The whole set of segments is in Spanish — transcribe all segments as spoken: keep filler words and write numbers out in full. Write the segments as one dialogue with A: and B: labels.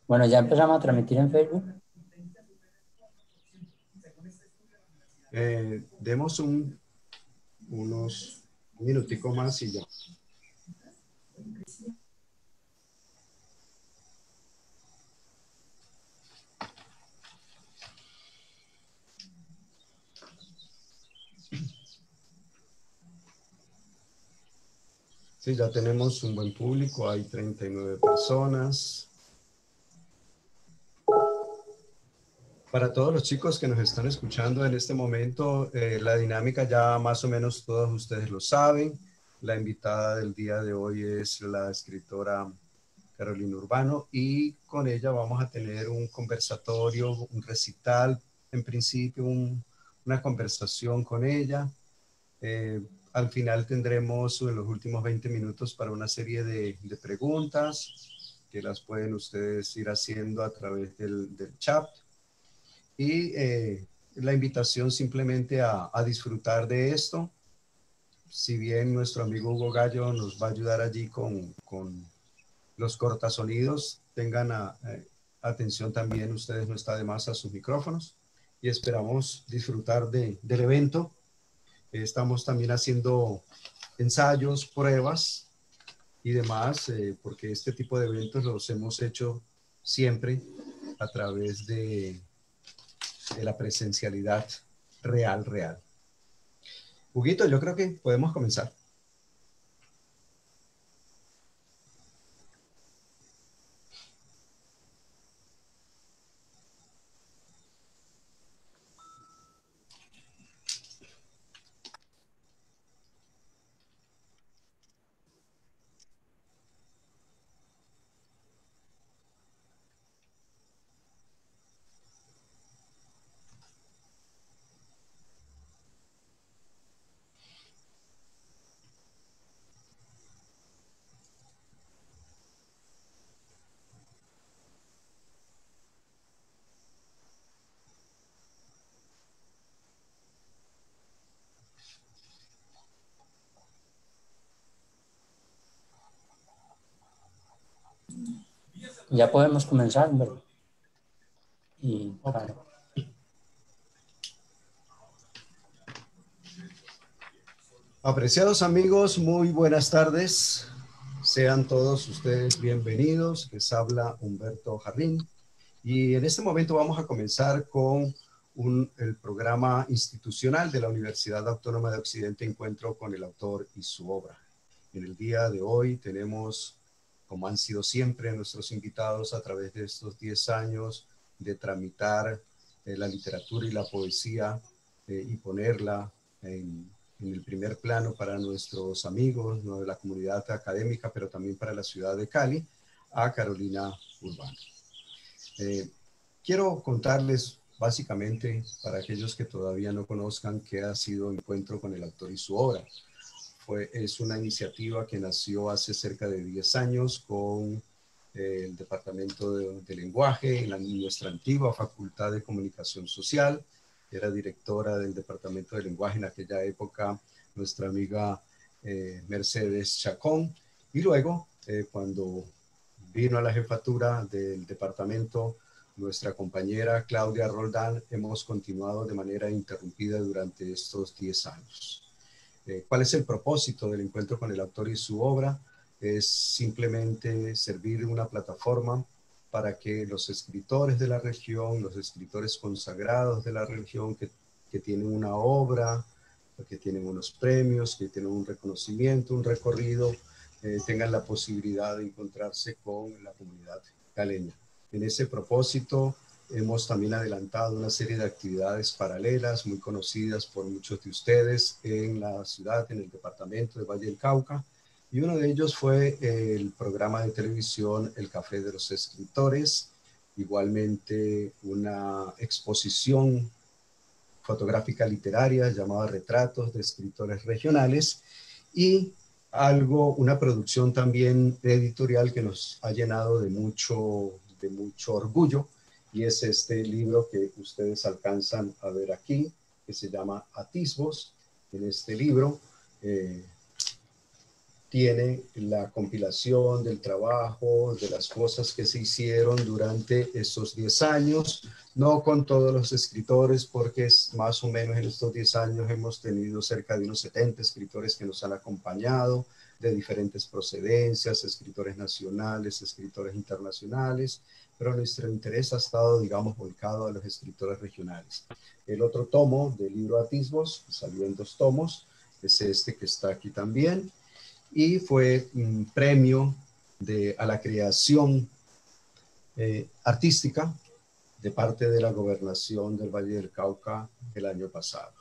A: Bueno, ya empezamos a transmitir en Facebook.
B: Eh, demos un, unos minuticos más y ya. Sí, ya tenemos un buen público, hay treinta y nueve personas. Para todos los chicos que nos están escuchando en este momento, eh, la dinámica ya más o menos todos ustedes lo saben. La invitada del día de hoy es la escritora Carolina Urbano y con ella vamos a tener un conversatorio, un recital, en principio un, una conversación con ella. Eh, al final tendremos en los últimos veinte minutos para una serie de, de preguntas que las pueden ustedes ir haciendo a través del, del chat. Y eh, la invitación simplemente a, a disfrutar de esto. Si bien nuestro amigo Hugo Gallo nos va a ayudar allí con, con los cortasonidos, tengan a, eh, atención también, ustedes no está de más a sus micrófonos y esperamos disfrutar de, del evento. Eh, estamos también haciendo ensayos, pruebas y demás, eh, porque este tipo de eventos los hemos hecho siempre a través de, de la presencialidad real, real. Huguito, yo creo que podemos comenzar.
A: Ya podemos comenzar, ¿verdad? Y claro.
B: Apreciados amigos, muy buenas tardes. Sean todos ustedes bienvenidos. Les habla Humberto Jarrín. Y en este momento vamos a comenzar con un, el programa institucional de la Universidad Autónoma de Occidente, Encuentro con el autor y su obra. En el día de hoy tenemos, como han sido siempre nuestros invitados a través de estos diez años, de tramitar eh, la literatura y la poesía eh, y ponerla en, en el primer plano para nuestros amigos, ¿no?, de la comunidad académica, pero también para la ciudad de Cali, a Carolina Urbano. Eh, quiero contarles básicamente, para aquellos que todavía no conozcan, qué ha sido Encuentro con el autor y su obra. Fue, es una iniciativa que nació hace cerca de diez años con eh, el Departamento de, de Lenguaje en la, nuestra antigua Facultad de Comunicación Social. Era directora del Departamento de Lenguaje en aquella época nuestra amiga eh, Mercedes Chacón. Y luego, eh, cuando vino a la jefatura del departamento nuestra compañera Claudia Roldán, hemos continuado de manera interrumpida durante estos diez años. Eh, ¿Cuál es el propósito del Encuentro con el autor y su obra? Es simplemente servir una plataforma para que los escritores de la región, los escritores consagrados de la región que, que tienen una obra, que tienen unos premios, que tienen un reconocimiento, un recorrido, eh, tengan la posibilidad de encontrarse con la comunidad caleña. En ese propósito, hemos también adelantado una serie de actividades paralelas muy conocidas por muchos de ustedes en la ciudad, en el departamento de Valle del Cauca, y uno de ellos fue el programa de televisión El Café de los Escritores, igualmente una exposición fotográfica literaria llamada Retratos de Escritores Regionales, y algo, una producción también editorial que nos ha llenado de mucho, de mucho orgullo, y es este libro que ustedes alcanzan a ver aquí, que se llama Atisbos. En este libro, eh, tiene la compilación del trabajo, de las cosas que se hicieron durante esos diez años, no con todos los escritores, porque es más o menos en estos diez años hemos tenido cerca de unos setenta escritores que nos han acompañado, de diferentes procedencias, escritores nacionales, escritores internacionales, pero nuestro interés ha estado, digamos, volcado a los escritores regionales. El otro tomo del libro Atisbos, que salió en dos tomos, es este que está aquí también, y fue un premio de, a la creación eh, artística de parte de la gobernación del Valle del Cauca el año pasado.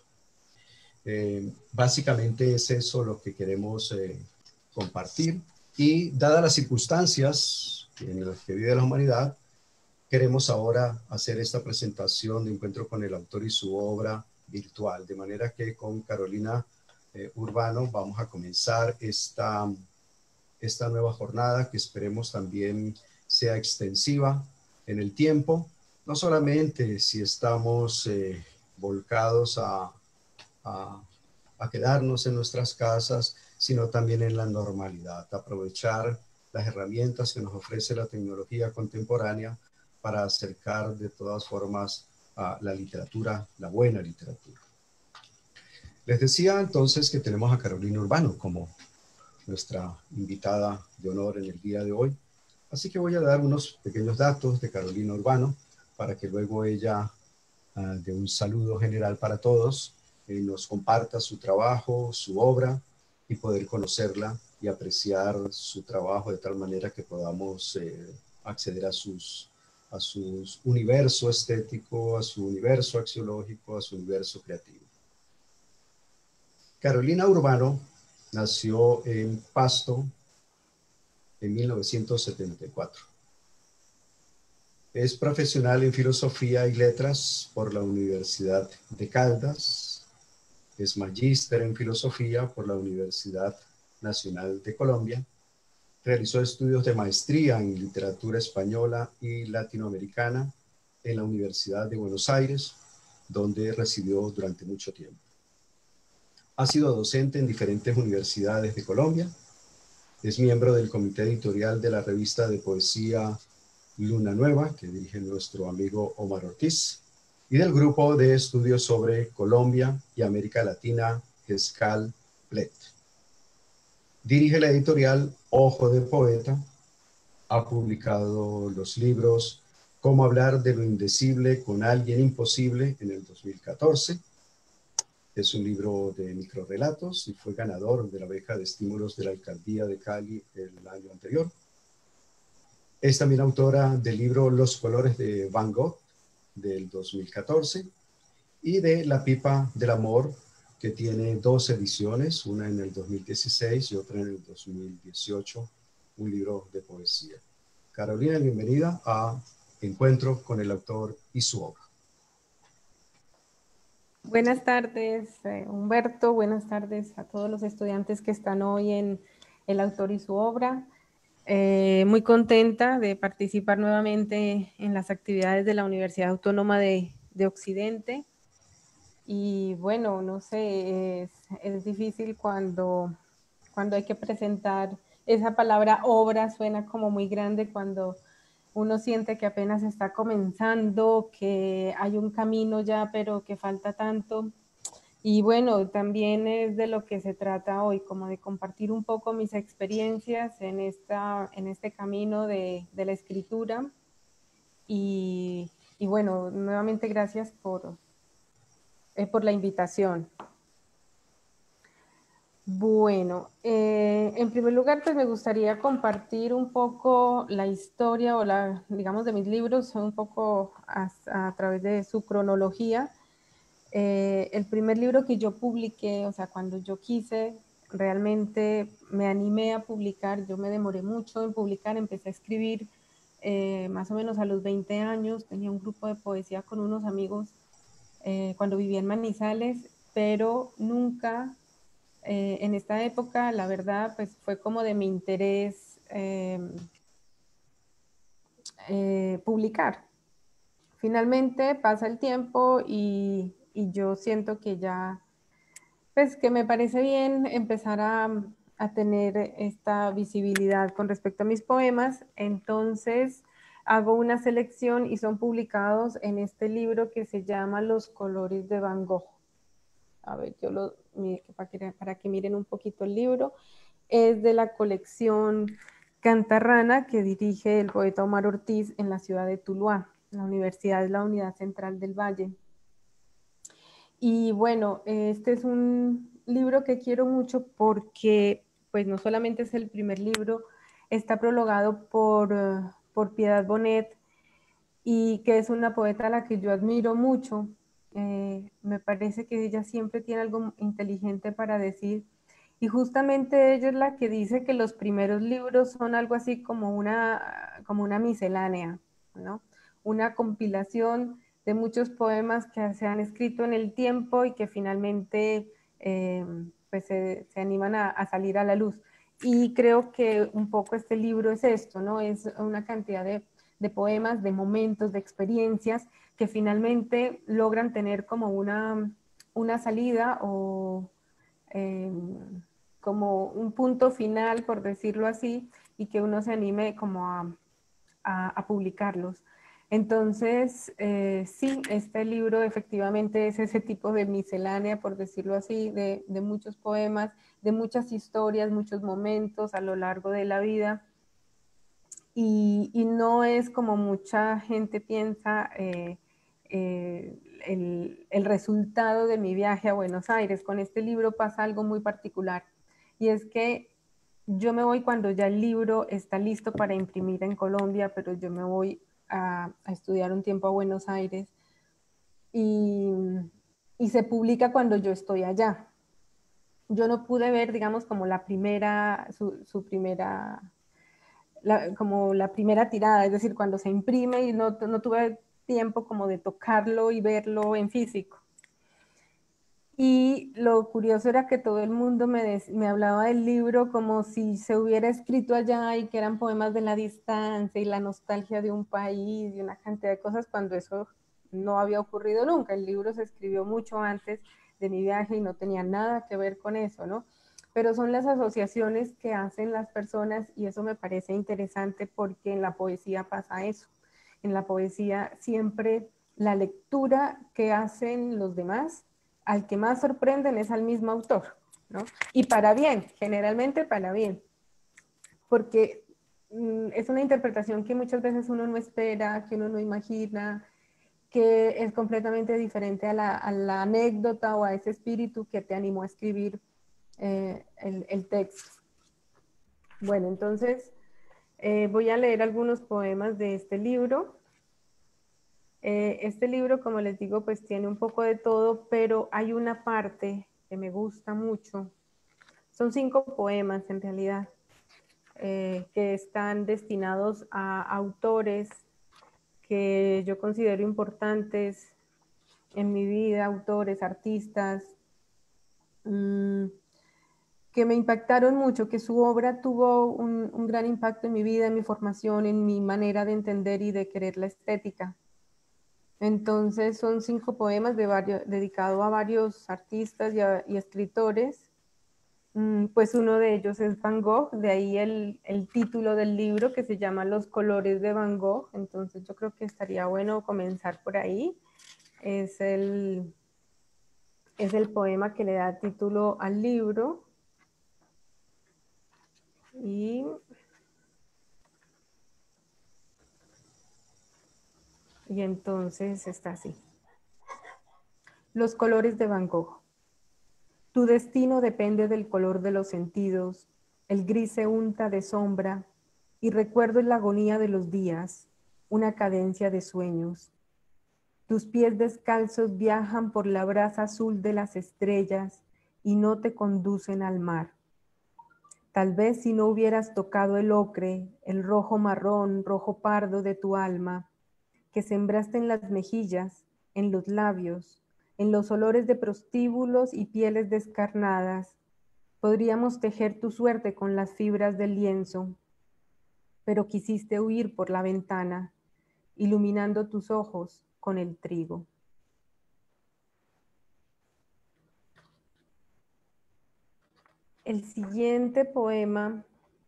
B: Eh, básicamente es eso lo que queremos eh, compartir, y dadas las circunstancias en las que vive la humanidad, queremos ahora hacer esta presentación de Encuentro con el Autor y su obra virtual, de manera que con Carolina eh, Urbano vamos a comenzar esta, esta nueva jornada, que esperemos también sea extensiva en el tiempo, no solamente si estamos eh, volcados a, a, a quedarnos en nuestras casas, sino también en la normalidad, aprovechar las herramientas que nos ofrece la tecnología contemporánea para acercar de todas formas a la literatura, la buena literatura. Les decía entonces que tenemos a Carolina Urbano como nuestra invitada de honor en el día de hoy. Así que voy a dar unos pequeños datos de Carolina Urbano para que luego ella, uh, de un saludo general para todos, eh, nos comparta su trabajo, su obra, y poder conocerla y apreciar su trabajo de tal manera que podamos eh, acceder a sus, a su universo estético, a su universo axiológico, a su universo creativo. Carolina Urbano nació en Pasto en mil novecientos setenta y cuatro. Es profesional en Filosofía y Letras por la Universidad de Caldas. Es magíster en Filosofía por la Universidad Nacional de Colombia. Realizó estudios de maestría en Literatura Española y Latinoamericana en la Universidad de Buenos Aires, donde residió durante mucho tiempo. Ha sido docente en diferentes universidades de Colombia. Es miembro del comité editorial de la revista de poesía Luna Nueva, que dirige nuestro amigo Omar Ortiz, y del grupo de estudios sobre Colombia y América Latina, GESCAL P L E T. Dirige la editorial Ojo de Poeta. Ha publicado los libros Cómo hablar de lo indecible con alguien imposible en el dos mil catorce. Es un libro de microrrelatos y fue ganador de la beca de estímulos de la Alcaldía de Cali el año anterior. Es también autora del libro Los colores de Van Gogh del dos mil catorce y de La pipa del amor, que tiene dos ediciones, una en el dos mil dieciséis y otra en el dos mil dieciocho, un libro de poesía. Carolina, bienvenida a Encuentro con el Autor y su obra.
C: Buenas tardes, eh, Humberto. Buenas tardes a todos los estudiantes que están hoy en El Autor y su obra. Eh, muy contenta de participar nuevamente en las actividades de la Universidad Autónoma de, de Occidente. Y bueno, no sé, es, es difícil cuando, cuando hay que presentar esa palabra obra, suena como muy grande cuando uno siente que apenas está comenzando, que hay un camino ya, pero que falta tanto. Y bueno, también es de lo que se trata hoy, como de compartir un poco mis experiencias en, esta, en este camino de, de la escritura. Y, y bueno, nuevamente gracias por, eh, por la invitación. Bueno, eh, en primer lugar, pues me gustaría compartir un poco la historia o la, digamos, de mis libros, un poco a, a través de su cronología. Eh, el primer libro que yo publiqué, o sea, cuando yo quise, realmente me animé a publicar, yo me demoré mucho en publicar, empecé a escribir eh, más o menos a los veinte años, tenía un grupo de poesía con unos amigos eh, cuando vivía en Manizales, pero nunca... Eh, en esta época, la verdad, pues fue como de mi interés eh, eh, publicar. Finalmente pasa el tiempo y, y yo siento que ya, pues que me parece bien empezar a, a tener esta visibilidad con respecto a mis poemas, entonces hago una selección y son publicados en este libro que se llama Los colores de Van Gogh. A ver, yo lo, para que, para que miren un poquito el libro. Es de la colección Cantarrana que dirige el poeta Omar Ortiz en la ciudad de Tuluá. La universidad es la Unidad Central del Valle. Y bueno, este es un libro que quiero mucho porque pues no solamente es el primer libro, está prologado por, uh, por Piedad Bonet, y que es una poeta a la que yo admiro mucho. Eh, me parece que ella siempre tiene algo inteligente para decir, y justamente ella es la que dice que los primeros libros son algo así como una, como una miscelánea, ¿no? Una compilación de muchos poemas que se han escrito en el tiempo y que finalmente eh, pues se, se animan a, a salir a la luz. Y creo que un poco este libro es esto, ¿no? Es una cantidad de, de poemas, de momentos, de experiencias que finalmente logran tener como una, una salida o eh, como un punto final, por decirlo así, y que uno se anime como a, a, a publicarlos. Entonces, eh, sí, este libro efectivamente es ese tipo de miscelánea, por decirlo así, de, de muchos poemas, de muchas historias, muchos momentos a lo largo de la vida. Y, y no es como mucha gente piensa eh, eh, el, el resultado de mi viaje a Buenos Aires. Con este libro pasa algo muy particular, y es que yo me voy cuando ya el libro está listo para imprimir en Colombia, pero yo me voy a, a estudiar un tiempo a Buenos Aires, y, y se publica cuando yo estoy allá. Yo no pude ver, digamos, como la primera, su, su primera, la, como la primera tirada, es decir, cuando se imprime, y no, no tuve tiempo como de tocarlo y verlo en físico. Y lo curioso era que todo el mundo me, des, me hablaba del libro como si se hubiera escrito allá y que eran poemas de la distancia y la nostalgia de un país y una cantidad de cosas, cuando eso no había ocurrido nunca. El libro se escribió mucho antes de mi viaje y no tenía nada que ver con eso, ¿no? Pero son las asociaciones que hacen las personas, y eso me parece interesante porque en la poesía pasa eso. En la poesía siempre la lectura que hacen los demás, al que más sorprenden es al mismo autor, ¿no? Y para bien, generalmente para bien, porque mm, es una interpretación que muchas veces uno no espera, que uno no imagina, que es completamente diferente a la, a la anécdota o a ese espíritu que te animó a escribir eh, el, el texto. Bueno, entonces eh, voy a leer algunos poemas de este libro. Eh, este libro, como les digo, pues tiene un poco de todo, pero hay una parte que me gusta mucho. Son cinco poemas en realidad, eh, que están destinados a autores que yo considero importantes en mi vida, autores, artistas, mmm, que me impactaron mucho, que su obra tuvo un, un gran impacto en mi vida, en mi formación, en mi manera de entender y de querer la estética. Entonces son cinco poemas de varios, dedicados a varios artistas y, a, y escritores. Mm, pues uno de ellos es Van Gogh, de ahí el, el título del libro, que se llama Los colores de Van Gogh. Entonces yo creo que estaría bueno comenzar por ahí. Es el, es el poema que le da título al libro. Y Y entonces está así. Los colores de Van Gogh. Tu destino depende del color de los sentidos. El gris se unta de sombra y recuerdo la agonía de los días, una cadencia de sueños. Tus pies descalzos viajan por la brasa azul de las estrellas y no te conducen al mar. Tal vez si no hubieras tocado el ocre, el rojo marrón, rojo pardo de tu alma, que sembraste en las mejillas, en los labios, en los olores de prostíbulos y pieles descarnadas, podríamos tejer tu suerte con las fibras del lienzo, pero quisiste huir por la ventana, iluminando tus ojos con el trigo. el siguiente poema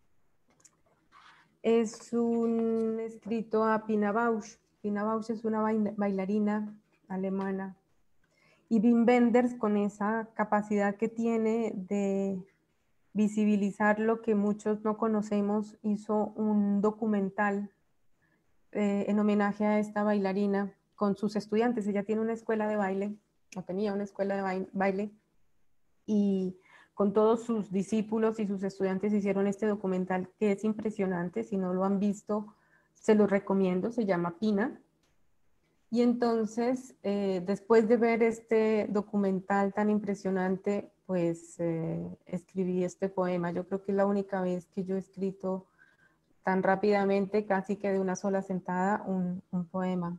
C: es un escrito a Pina Bausch. Pina Bausch es una bailarina alemana. Y Wim Wenders, con esa capacidad que tiene de visibilizar lo que muchos no conocemos, hizo un documental eh, en homenaje a esta bailarina con sus estudiantes. Ella tiene una escuela de baile, o tenía una escuela de baile, y con todos sus discípulos y sus estudiantes hicieron este documental que es impresionante. Si no lo han visto, se lo recomiendo, se llama Pina. Y entonces, eh, después de ver este documental tan impresionante, pues eh, escribí este poema. Yo creo que es la única vez que yo he escrito tan rápidamente, casi que de una sola sentada, un, un poema.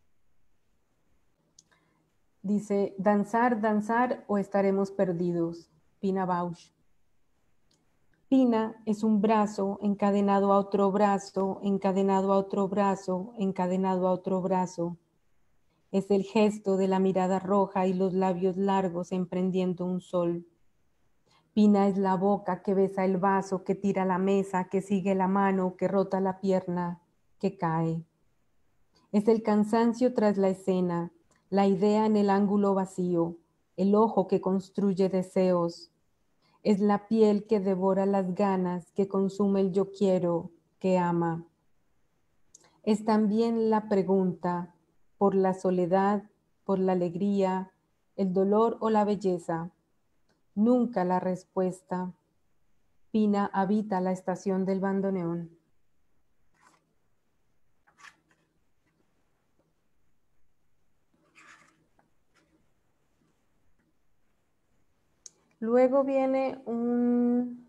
C: Dice, danzar, danzar o estaremos perdidos. Pina Bausch. Pina es un brazo encadenado a otro brazo, encadenado a otro brazo, encadenado a otro brazo. Es el gesto de la mirada roja y los labios largos emprendiendo un sol. Pina es la boca que besa el vaso, que tira la mesa, que sigue la mano, que rota la pierna, que cae. Es el cansancio tras la escena, la idea en el ángulo vacío, el ojo que construye deseos. Es la piel que devora las ganas, que consume el yo quiero, que ama. Es también la pregunta por la soledad, por la alegría, el dolor o la belleza. Nunca la respuesta. Pina habita la estación del bandoneón. Luego viene un,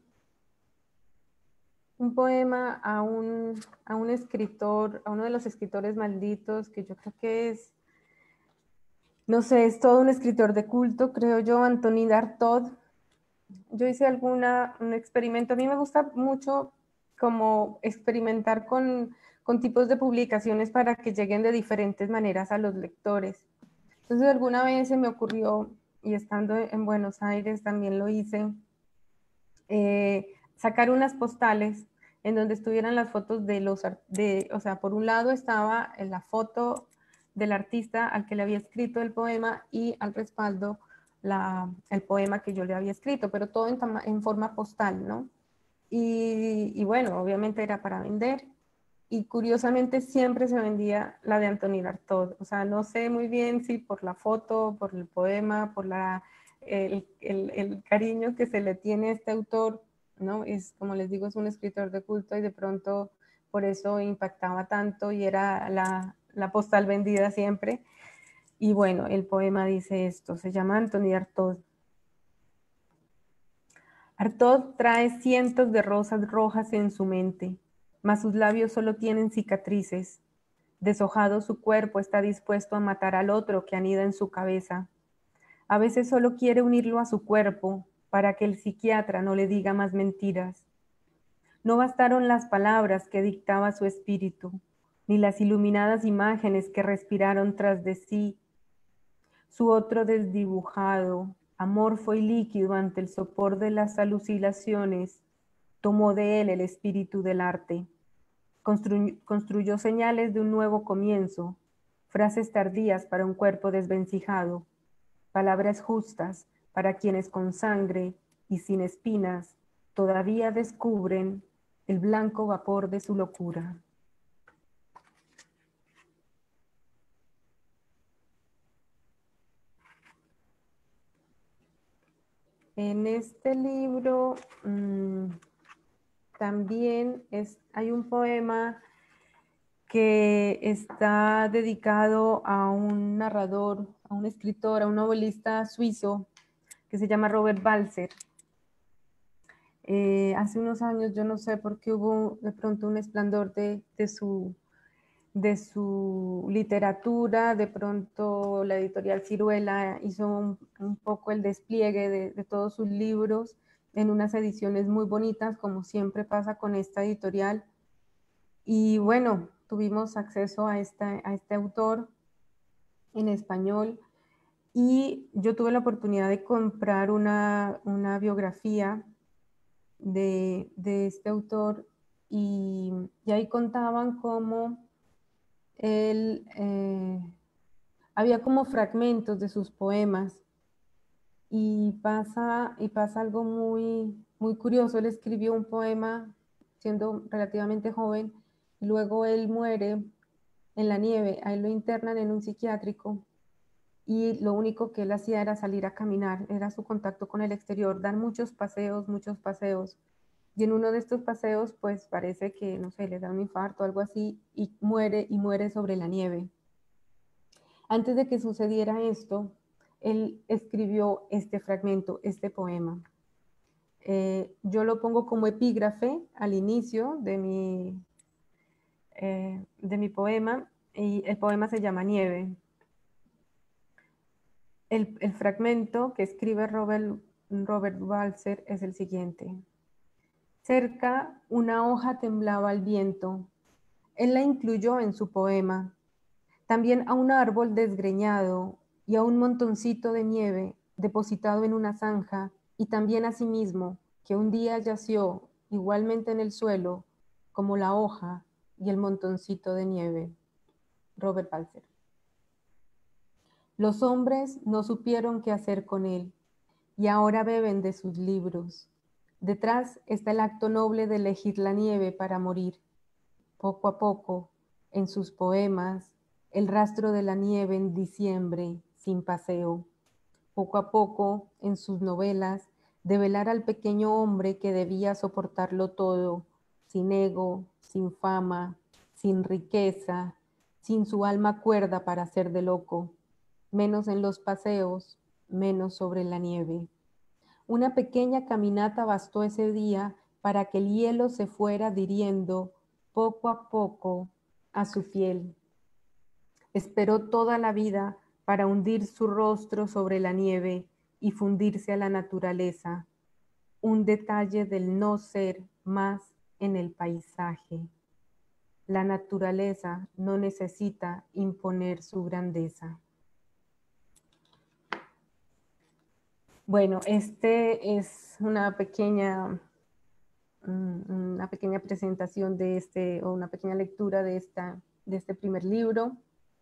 C: un poema a un, a un escritor, a uno de los escritores malditos, que yo creo que es, no sé, es todo un escritor de culto, creo yo, Antonin Artaud. Yo hice alguna, un experimento, a mí me gusta mucho como experimentar con, con tipos de publicaciones para que lleguen de diferentes maneras a los lectores. Entonces alguna vez se me ocurrió, y estando en Buenos Aires también lo hice, eh, sacar unas postales en donde estuvieran las fotos de los, de, o sea, por un lado estaba la foto del artista al que le había escrito el poema y al respaldo la, el poema que yo le había escrito, pero todo en, en forma postal, ¿no? Y, y bueno, obviamente era para vender. Y curiosamente siempre se vendía la de Antonin Artaud. O sea, no sé muy bien si por la foto, por el poema, por la, el, el, el cariño que se le tiene a este autor, ¿no? Es, como les digo, es un escritor de culto y de pronto por eso impactaba tanto y era la, la postal vendida siempre. Y bueno, el poema dice esto, se llama Antonin Artaud. Artaud trae cientos de rosas rojas en su mente, mas sus labios solo tienen cicatrices. Deshojado su cuerpo, está dispuesto a matar al otro que anida en su cabeza. A veces solo quiere unirlo a su cuerpo para que el psiquiatra no le diga más mentiras. No bastaron las palabras que dictaba su espíritu, ni las iluminadas imágenes que respiraron tras de sí. Su otro desdibujado, amorfo y líquido ante el sopor de las alucinaciones, tomó de él el espíritu del arte. Construyó, construyó señales de un nuevo comienzo, frases tardías para un cuerpo desvencijado, palabras justas para quienes con sangre y sin espinas todavía descubren el blanco vapor de su locura. En este libro mmm, también es, hay un poema que está dedicado a un narrador, a un escritor, a un novelista suizo que se llama Robert Balzer. Eh, hace unos años, yo no sé por qué hubo de pronto un esplendor de, de, su, de su literatura, de pronto la editorial Ciruela hizo un, un poco el despliegue de, de todos sus libros en unas ediciones muy bonitas, como siempre pasa con esta editorial. Y bueno, tuvimos acceso a, esta, a este autor en español y yo tuve la oportunidad de comprar una, una biografía de, de este autor y, y ahí contaban cómo él, eh, había como fragmentos de sus poemas y pasa, y pasa algo muy, muy curioso. Él escribió un poema siendo relativamente joven y luego él muere en la nieve, a él lo internan en un psiquiátrico y lo único que él hacía era salir a caminar, era su contacto con el exterior, dar muchos paseos, muchos paseos. Y en uno de estos paseos, pues parece que, no sé, le da un infarto o algo así y muere y muere sobre la nieve. Antes de que sucediera esto, él escribió este fragmento, este poema. Eh, yo lo pongo como epígrafe al inicio de mi, eh, de mi poema y el poema se llama Nieve. El, el fragmento que escribe Robert, Robert Balzer es el siguiente. Cerca una hoja temblaba al viento. Él la incluyó en su poema. También a un árbol desgreñado y a un montoncito de nieve depositado en una zanja, y también a sí mismo, que un día yació igualmente en el suelo, como la hoja y el montoncito de nieve. Robert Balzer. Los hombres no supieron qué hacer con él, y ahora beben de sus libros. Detrás está el acto noble de elegir la nieve para morir. Poco a poco, en sus poemas, el rastro de la nieve en diciembre, sin paseo. Poco a poco, en sus novelas, develar al pequeño hombre que debía soportarlo todo, sin ego, sin fama, sin riqueza, sin su alma cuerda para ser de loco, menos en los paseos, menos sobre la nieve. Una pequeña caminata bastó ese día para que el hielo se fuera adhiriendo poco a poco a su piel. Esperó toda la vida para hundir su rostro sobre la nieve y fundirse a la naturaleza, un detalle del no ser más en el paisaje. La naturaleza no necesita imponer su grandeza. Bueno, este es una pequeña, una pequeña presentación de este, o una pequeña lectura de, esta, de este primer libro.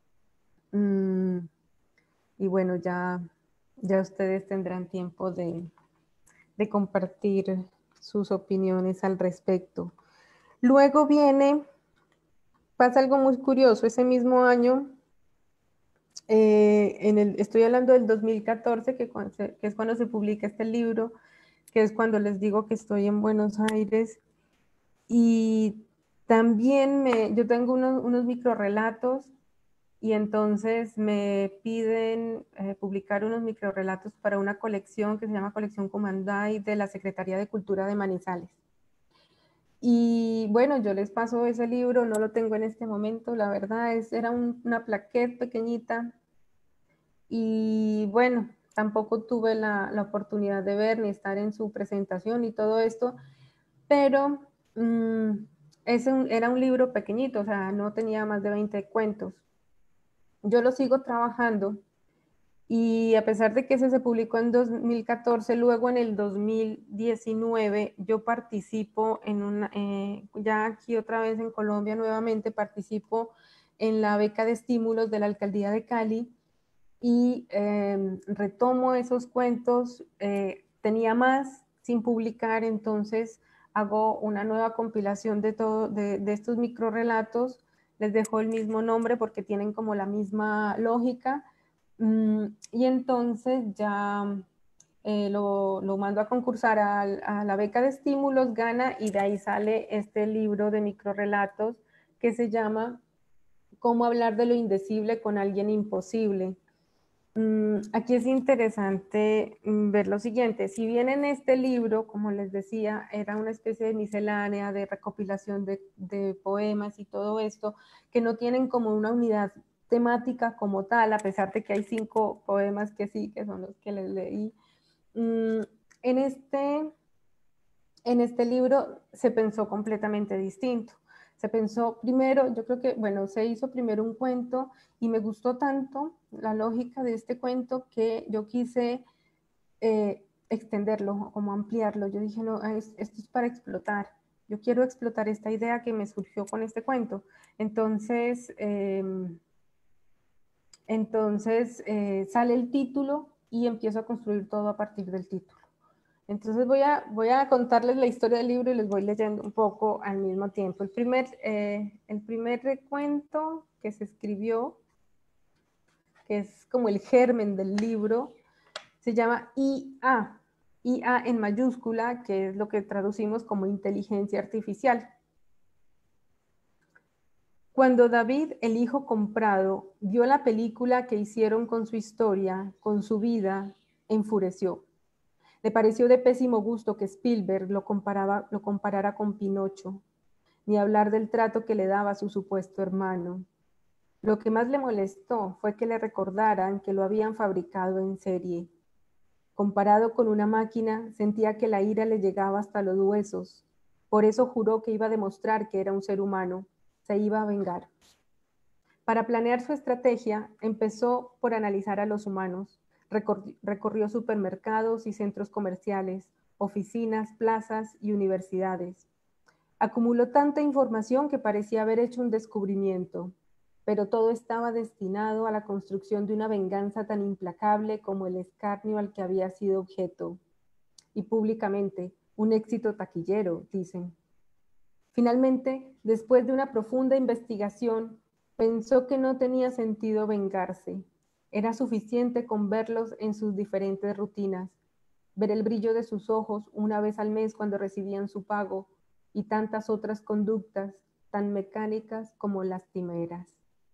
C: Y bueno, ya, ya ustedes tendrán tiempo de, de compartir sus opiniones al respecto. Luego viene, pasa algo muy curioso, ese mismo año, eh, en el, estoy hablando del dos mil catorce, que, que es cuando se publica este libro, que es cuando les digo que estoy en Buenos Aires, y también me, yo tengo unos, unos microrelatos, y entonces me piden eh, publicar unos microrelatos para una colección que se llama Colección Comandai de la Secretaría de Cultura de Manizales. Y bueno, yo les paso ese libro, no lo tengo en este momento, la verdad es, era un, una plaquette pequeñita, y bueno, tampoco tuve la, la oportunidad de ver ni estar en su presentación y todo esto, pero mmm, ese un, era un libro pequeñito, o sea, no tenía más de veinte cuentos. Yo lo sigo trabajando y a pesar de que ese se publicó en dos mil catorce, luego en el dos mil diecinueve yo participo en una, eh, ya aquí otra vez en Colombia nuevamente, participo en la beca de estímulos de la Alcaldía de Cali y eh, retomo esos cuentos, eh, tenía más sin publicar, entonces hago una nueva compilación de, todo, de, de estos microrelatos, les dejo el mismo nombre porque tienen como la misma lógica, mm, y entonces ya eh, lo, lo mando a concursar a, a la beca de estímulos, gana, y de ahí sale este libro de microrelatos que se llama Cómo hablar de lo indecible con alguien imposible. Aquí es interesante ver lo siguiente, si bien en este libro, como les decía, era una especie de miscelánea, de recopilación de, de poemas y todo esto, que no tienen como una unidad temática como tal, a pesar de que hay cinco poemas que sí, que son los que les leí, en este, en este libro se pensó completamente distinto. Se pensó primero, yo creo que, bueno, se hizo primero un cuento y me gustó tanto la lógica de este cuento que yo quise eh, extenderlo, como ampliarlo. Yo dije, no, es, esto es para explotar. Yo quiero explotar esta idea que me surgió con este cuento. Entonces, eh, entonces eh, sale el título y empiezo a construir todo a partir del título. Entonces voy a, voy a contarles la historia del libro y les voy leyendo un poco al mismo tiempo. El primer, eh, el primer recuento que se escribió, que es como el germen del libro, se llama I A. I A en mayúscula, que es lo que traducimos como inteligencia artificial. Cuando David, el hijo comprado, vio la película que hicieron con su historia, con su vida, enfureció. Le pareció de pésimo gusto que Spielberg lo, comparaba, lo comparara con Pinocho, ni hablar del trato que le daba a su supuesto hermano. Lo que más le molestó fue que le recordaran que lo habían fabricado en serie. Comparado con una máquina, sentía que la ira le llegaba hasta los huesos. Por eso juró que iba a demostrar que era un ser humano. Se iba a vengar. Para planear su estrategia, empezó por analizar a los humanos. Recor- recorrió supermercados y centros comerciales, oficinas, plazas y universidades. Acumuló tanta información que parecía haber hecho un descubrimiento, pero todo estaba destinado a la construcción de una venganza tan implacable como el escarnio al que había sido objeto. Y públicamente, un éxito taquillero, dicen. Finalmente, después de una profunda investigación, pensó que no tenía sentido vengarse. Era suficiente con verlos en sus diferentes rutinas, ver el brillo de sus ojos una vez al mes cuando recibían su pago y tantas otras conductas tan mecánicas como lastimeras.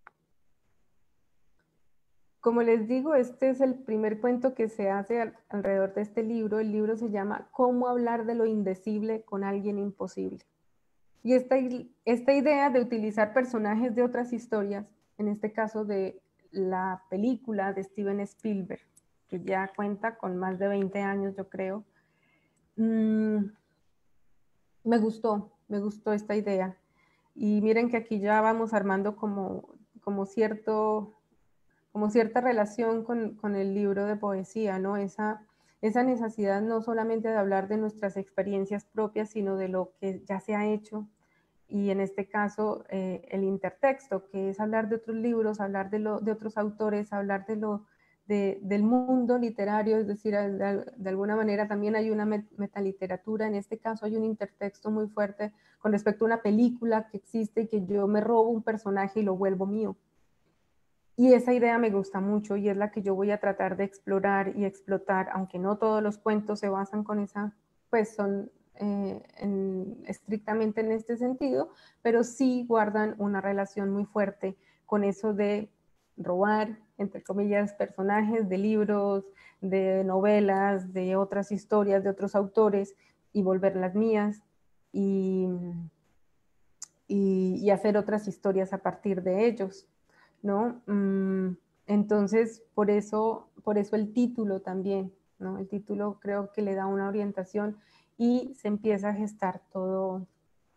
C: Como les digo, este es el primer cuento que se hace al, alrededor de este libro. El libro se llama ¿Cómo hablar de lo indecible con alguien imposible? Y esta, esta idea de utilizar personajes de otras historias, en este caso de la película de Steven Spielberg, que ya cuenta con más de veinte años, yo creo, mmm, me gustó, me gustó esta idea. Y miren que aquí ya vamos armando como, como, cierto, como cierta relación con, con el libro de poesía, ¿no? Esa, esa necesidad no solamente de hablar de nuestras experiencias propias, sino de lo que ya se ha hecho, y en este caso eh, el intertexto, que es hablar de otros libros, hablar de, lo, de otros autores, hablar de lo, de, del mundo literario, es decir, de, de alguna manera también hay una metaliteratura, en este caso hay un intertexto muy fuerte con respecto a una película que existe y que yo me robo un personaje y lo vuelvo mío. Y esa idea me gusta mucho y es la que yo voy a tratar de explorar y explotar, aunque no todos los cuentos se basan con esa, pues son eh, en, estrictamente en este sentido, pero sí guardan una relación muy fuerte con eso de robar, entre comillas, personajes de libros, de novelas, de otras historias, de otros autores y volverlas mías y, y, y hacer otras historias a partir de ellos, ¿no? Entonces, por eso, por eso el título también, ¿no? El título creo que le da una orientación y se empieza a gestar todo,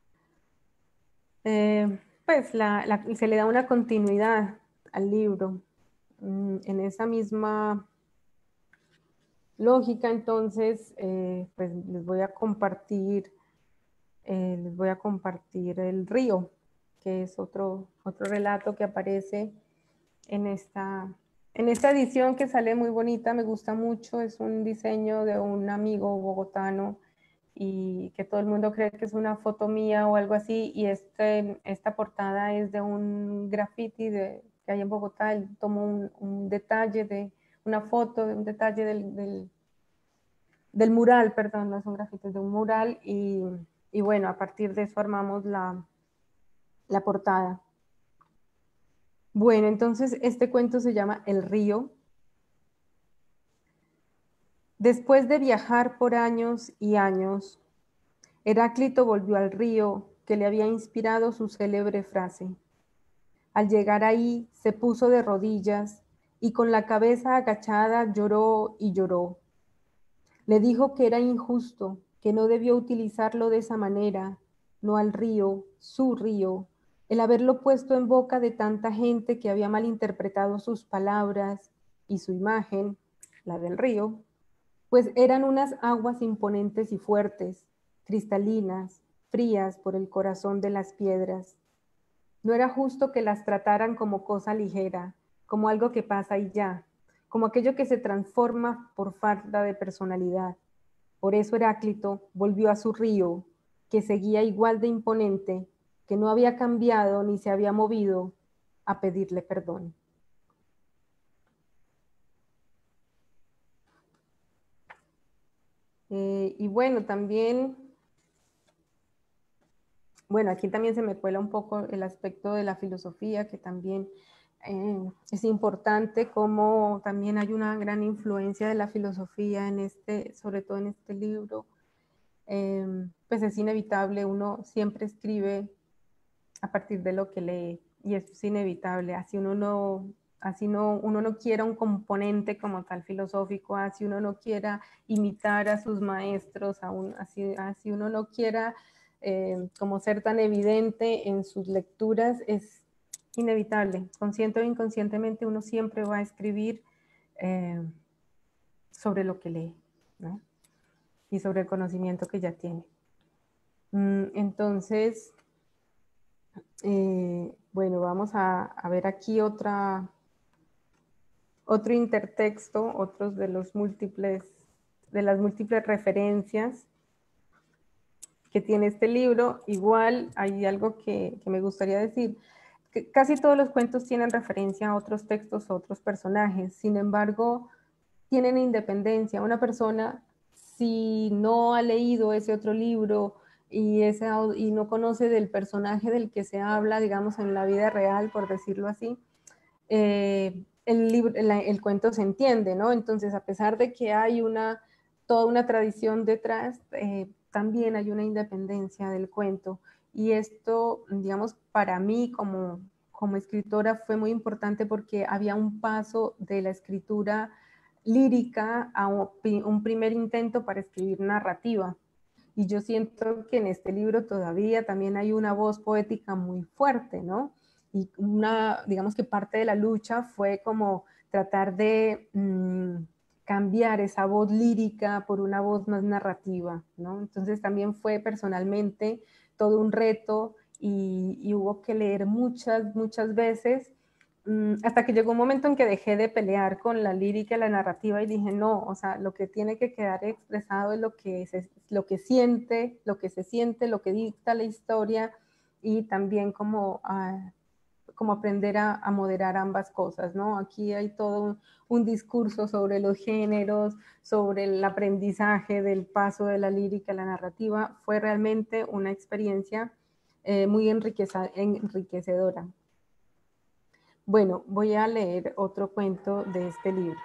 C: eh, pues la, la, se le da una continuidad al libro. En esa misma lógica, entonces, eh, pues les voy a compartir, eh, les voy a compartir El río, que es otro, otro relato que aparece en esta, en esta edición que sale muy bonita, me gusta mucho, es un diseño de un amigo bogotano y que todo el mundo cree que es una foto mía o algo así, y este, esta portada es de un graffiti de, que hay en Bogotá. Él tomó un, un detalle de una foto, de un detalle del, del, del mural, perdón, no es un graffiti, es de un mural, y, y bueno, a partir de eso armamos la, la portada. Bueno, entonces este cuento se llama El río. Después de viajar por años y años, Heráclito volvió al río que le había inspirado su célebre frase. Al llegar ahí, se puso de rodillas y con la cabeza agachada lloró y lloró. Le dijo que era injusto, que no debió utilizarlo de esa manera, no al río, su río, el haberlo puesto en boca de tanta gente que había malinterpretado sus palabras y su imagen, la del río. pues eran unas aguas imponentes y fuertes, cristalinas, frías por el corazón de las piedras. No era justo que las trataran como cosa ligera, como algo que pasa y ya, como aquello que se transforma por falta de personalidad. Por eso Heráclito volvió a su río, que seguía igual de imponente, que no había cambiado ni se había movido, a pedirle perdón. Eh, y bueno, también, bueno, aquí también se me cuela un poco el aspecto de la filosofía, que también eh, es importante, como también hay una gran influencia de la filosofía en este, sobre todo en este libro. Eh, pues es inevitable, uno siempre escribe a partir de lo que lee, y eso es inevitable, así uno no, así no, uno no quiera un componente como tal filosófico, así uno no quiera imitar a sus maestros, aún, así, así uno no quiera eh, como ser tan evidente en sus lecturas, es inevitable, consciente o inconscientemente uno siempre va a escribir eh, sobre lo que lee, ¿no? Y sobre el conocimiento que ya tiene. Entonces, eh, bueno, vamos a, a ver aquí otra, otro intertexto, otros de los múltiples, de las múltiples referencias que tiene este libro. Igual hay algo que, que me gustaría decir, que casi todos los cuentos tienen referencia a otros textos, a otros personajes, sin embargo, tienen independencia. Una persona, si no ha leído ese otro libro y, ese, y no conoce del personaje del que se habla, digamos, en la vida real, por decirlo así, eh, el, libro, el, el cuento se entiende, ¿no? Entonces, a pesar de que hay una, toda una tradición detrás, eh, también hay una independencia del cuento. Y esto, digamos, para mí como, como escritora fue muy importante porque había un paso de la escritura lírica a un primer intento para escribir narrativa. Y yo siento que en este libro todavía también hay una voz poética muy fuerte, ¿no? Y una, digamos que parte de la lucha fue como tratar de mmm, cambiar esa voz lírica por una voz más narrativa, ¿no? Entonces también fue personalmente todo un reto y, y hubo que leer muchas, muchas veces hasta que llegó un momento en que dejé de pelear con la lírica y la narrativa y dije, no, o sea, lo que tiene que quedar expresado es lo que, se, lo que siente, lo que se siente, lo que dicta la historia, y también como, uh, como aprender a, a moderar ambas cosas, ¿no? Aquí hay todo un, un discurso sobre los géneros, sobre el aprendizaje del paso de la lírica a la narrativa. Fue realmente una experiencia eh, muy enriquecedora. Bueno, voy a leer otro cuento de este libro.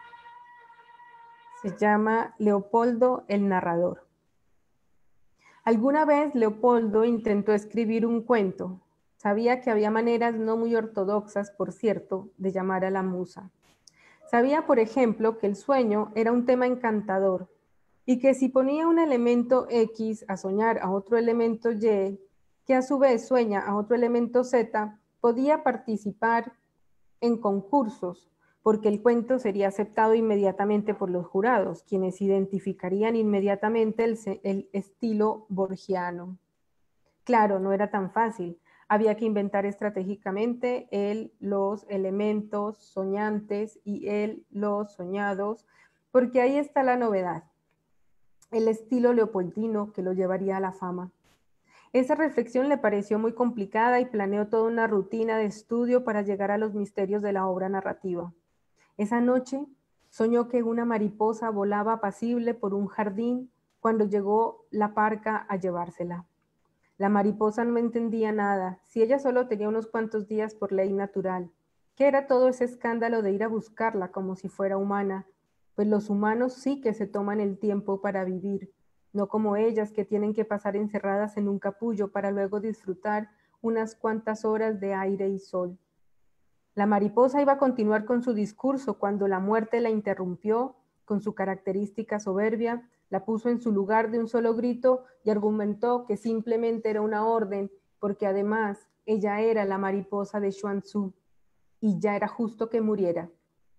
C: Se llama Leopoldo el Narrador. Alguna vez Leopoldo intentó escribir un cuento. Sabía que había maneras no muy ortodoxas, por cierto, de llamar a la musa. Sabía, por ejemplo, que el sueño era un tema encantador y que si ponía un elemento X a soñar a otro elemento Y, que a su vez sueña a otro elemento Z, podía participar en concursos, porque el cuento sería aceptado inmediatamente por los jurados, quienes identificarían inmediatamente el, el estilo borgiano. Claro, no era tan fácil. Había que inventar estratégicamente el, los elementos soñantes y el, los soñados, porque ahí está la novedad, el estilo leopoldino que lo llevaría a la fama. Esa reflexión le pareció muy complicada y planeó toda una rutina de estudio para llegar a los misterios de la obra narrativa. Esa noche soñó que una mariposa volaba apacible por un jardín cuando llegó la parca a llevársela. La mariposa no entendía nada, si ella solo tenía unos cuantos días por ley natural. ¿Qué era todo ese escándalo de ir a buscarla como si fuera humana? Pues los humanos sí que se toman el tiempo para vivir, no como ellas que tienen que pasar encerradas en un capullo para luego disfrutar unas cuantas horas de aire y sol. La mariposa iba a continuar con su discurso cuando la muerte la interrumpió con su característica soberbia, la puso en su lugar de un solo grito y argumentó que simplemente era una orden, porque además ella era la mariposa de Xuanzú y ya era justo que muriera.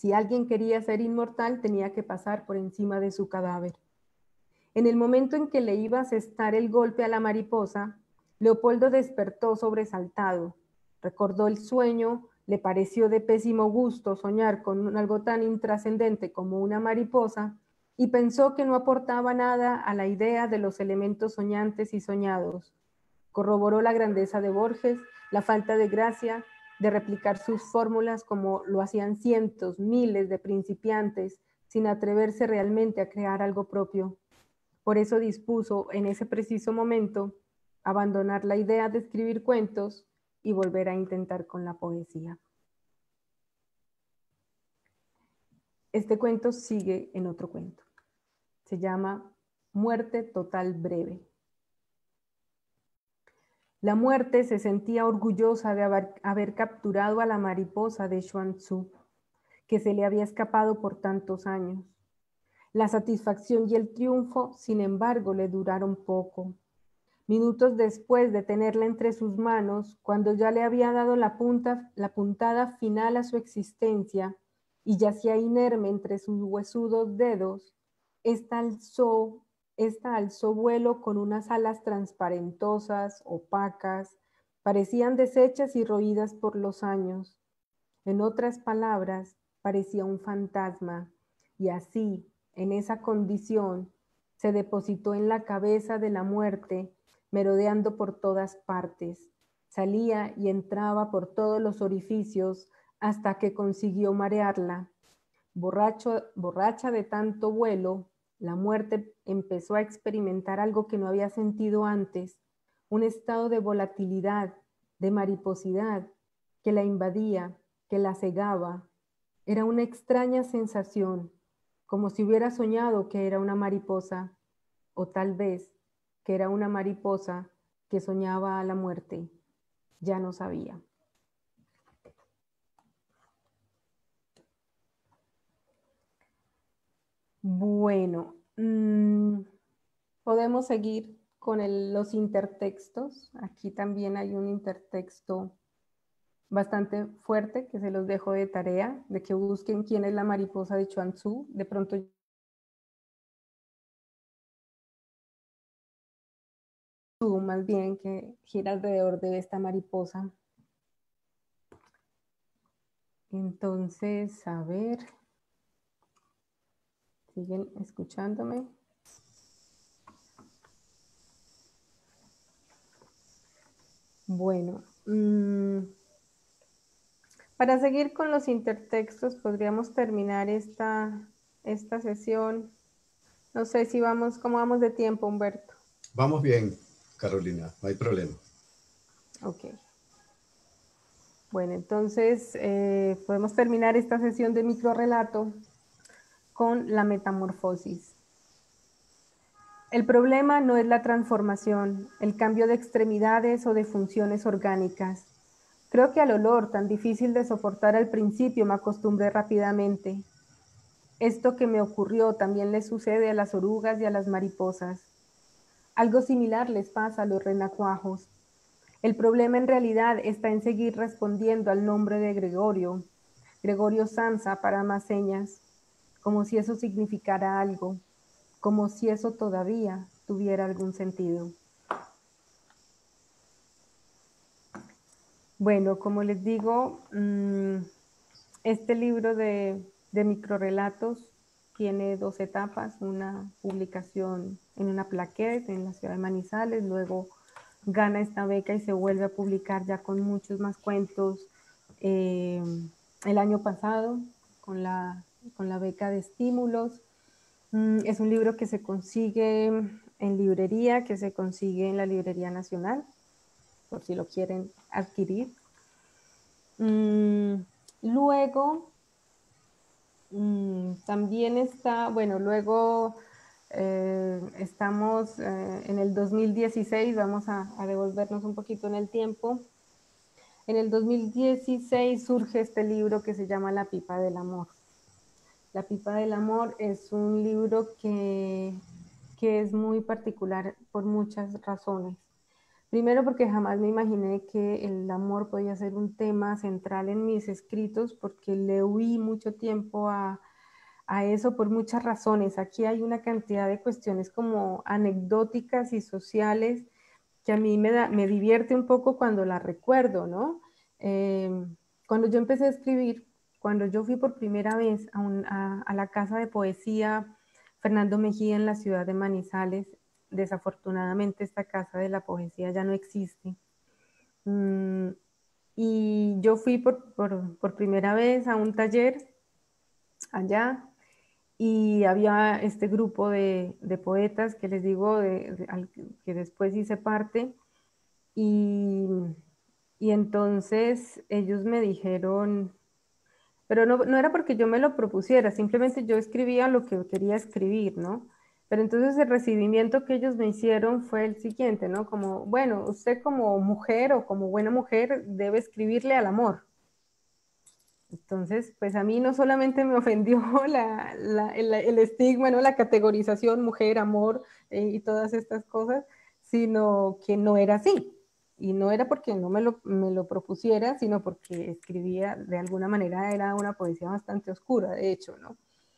C: Si alguien quería ser inmortal, tenía que pasar por encima de su cadáver. En el momento en que le iba a asestar el golpe a la mariposa, Leopoldo despertó sobresaltado. Recordó el sueño, le pareció de pésimo gusto soñar con algo tan intrascendente como una mariposa y pensó que no aportaba nada a la idea de los elementos soñantes y soñados. Corroboró la grandeza de Borges, la falta de gracia de replicar sus fórmulas como lo hacían cientos, miles de principiantes sin atreverse realmente a crear algo propio. Por eso dispuso en ese preciso momento abandonar la idea de escribir cuentos y volver a intentar con la poesía. Este cuento sigue en otro cuento. Se llama Muerte Total Breve. La muerte se sentía orgullosa de haber, haber capturado a la mariposa de Xuanzú, que se le había escapado por tantos años. La satisfacción y el triunfo, sin embargo, le duraron poco. Minutos después de tenerla entre sus manos, cuando ya le había dado la, punta, la puntada final a su existencia y yacía inerme entre sus huesudos dedos, esta alzó, esta alzó vuelo con unas alas transparentosas, opacas, parecían deshechas y roídas por los años. En otras palabras, parecía un fantasma, y así, en esa condición, se depositó en la cabeza de la muerte, merodeando por todas partes. Salía y entraba por todos los orificios hasta que consiguió marearla. Borracho, borracha de tanto vuelo, la muerte empezó a experimentar algo que no había sentido antes, un estado de volatilidad, de mariposidad, que la invadía, que la cegaba. Era una extraña sensación, como si hubiera soñado que era una mariposa, o tal vez que era una mariposa que soñaba a la muerte. Ya no sabía. Bueno, mmm, podemos seguir con el, los intertextos. Aquí también hay un intertexto bastante fuerte que se los dejo de tarea, de que busquen quién es la mariposa de Xuanzú. De pronto más bien que gira alrededor de esta mariposa. Entonces, a ver, ¿siguen escuchándome? Bueno, mmm, para seguir con los intertextos podríamos terminar esta, esta sesión. No sé si vamos, ¿cómo vamos de tiempo, Humberto?
B: Vamos bien, Carolina, no hay problema.
C: Ok. Bueno, entonces eh, podemos terminar esta sesión de microrrelato con la metamorfosis. El problema no es la transformación, el cambio de extremidades o de funciones orgánicas. Creo que al olor, tan difícil de soportar al principio, me acostumbré rápidamente. Esto que me ocurrió también le sucede a las orugas y a las mariposas. Algo similar les pasa a los renacuajos. El problema en realidad está en seguir respondiendo al nombre de Gregorio, Gregorio Samsa para más señas, como si eso significara algo, como si eso todavía tuviera algún sentido. Bueno, como les digo, este libro de, de microrrelatos tiene dos etapas, una publicación en una plaquette en la ciudad de Manizales, luego gana esta beca y se vuelve a publicar ya con muchos más cuentos eh, el año pasado con la, con la beca de estímulos. Mm, es un libro que se consigue en librería, que se consigue en la Librería Nacional, por si lo quieren adquirir. Mm, luego, mm, también está, bueno, luego eh, estamos eh, en el dos mil dieciséis, vamos a, a devolvernos un poquito en el tiempo. En el dos mil dieciséis surge este libro que se llama La Pipa del Amor. La Pipa del Amor es un libro que, que es muy particular por muchas razones. Primero porque jamás me imaginé que el amor podía ser un tema central en mis escritos, porque le huí mucho tiempo a, a eso por muchas razones. Aquí hay una cantidad de cuestiones como anecdóticas y sociales que a mí me, da, me divierte un poco cuando las recuerdo, ¿no? Eh, cuando yo empecé a escribir, cuando yo fui por primera vez a, un, a, a la Casa de Poesía Fernando Mejía en la ciudad de Manizales, desafortunadamente esta Casa de la Poesía ya no existe. Mm, y yo fui por, por, por primera vez a un taller allá y había este grupo de, de poetas que les digo, de, de, al, que después hice parte, y, y entonces ellos me dijeron, pero no, no era porque yo me lo propusiera, simplemente yo escribía lo que quería escribir, ¿no? Pero entonces el recibimiento que ellos me hicieron fue el siguiente, ¿no? Como, bueno, usted como mujer o como buena mujer debe escribirle al amor. Entonces, pues a mí no solamente me ofendió la, la, el, el, estigma, ¿no? La categorización mujer, amor eh, y todas estas cosas, sino que no era así. Y no era porque no me lo, me lo propusiera, sino porque escribía, de alguna manera era una poesía bastante oscura, de hecho, ¿no?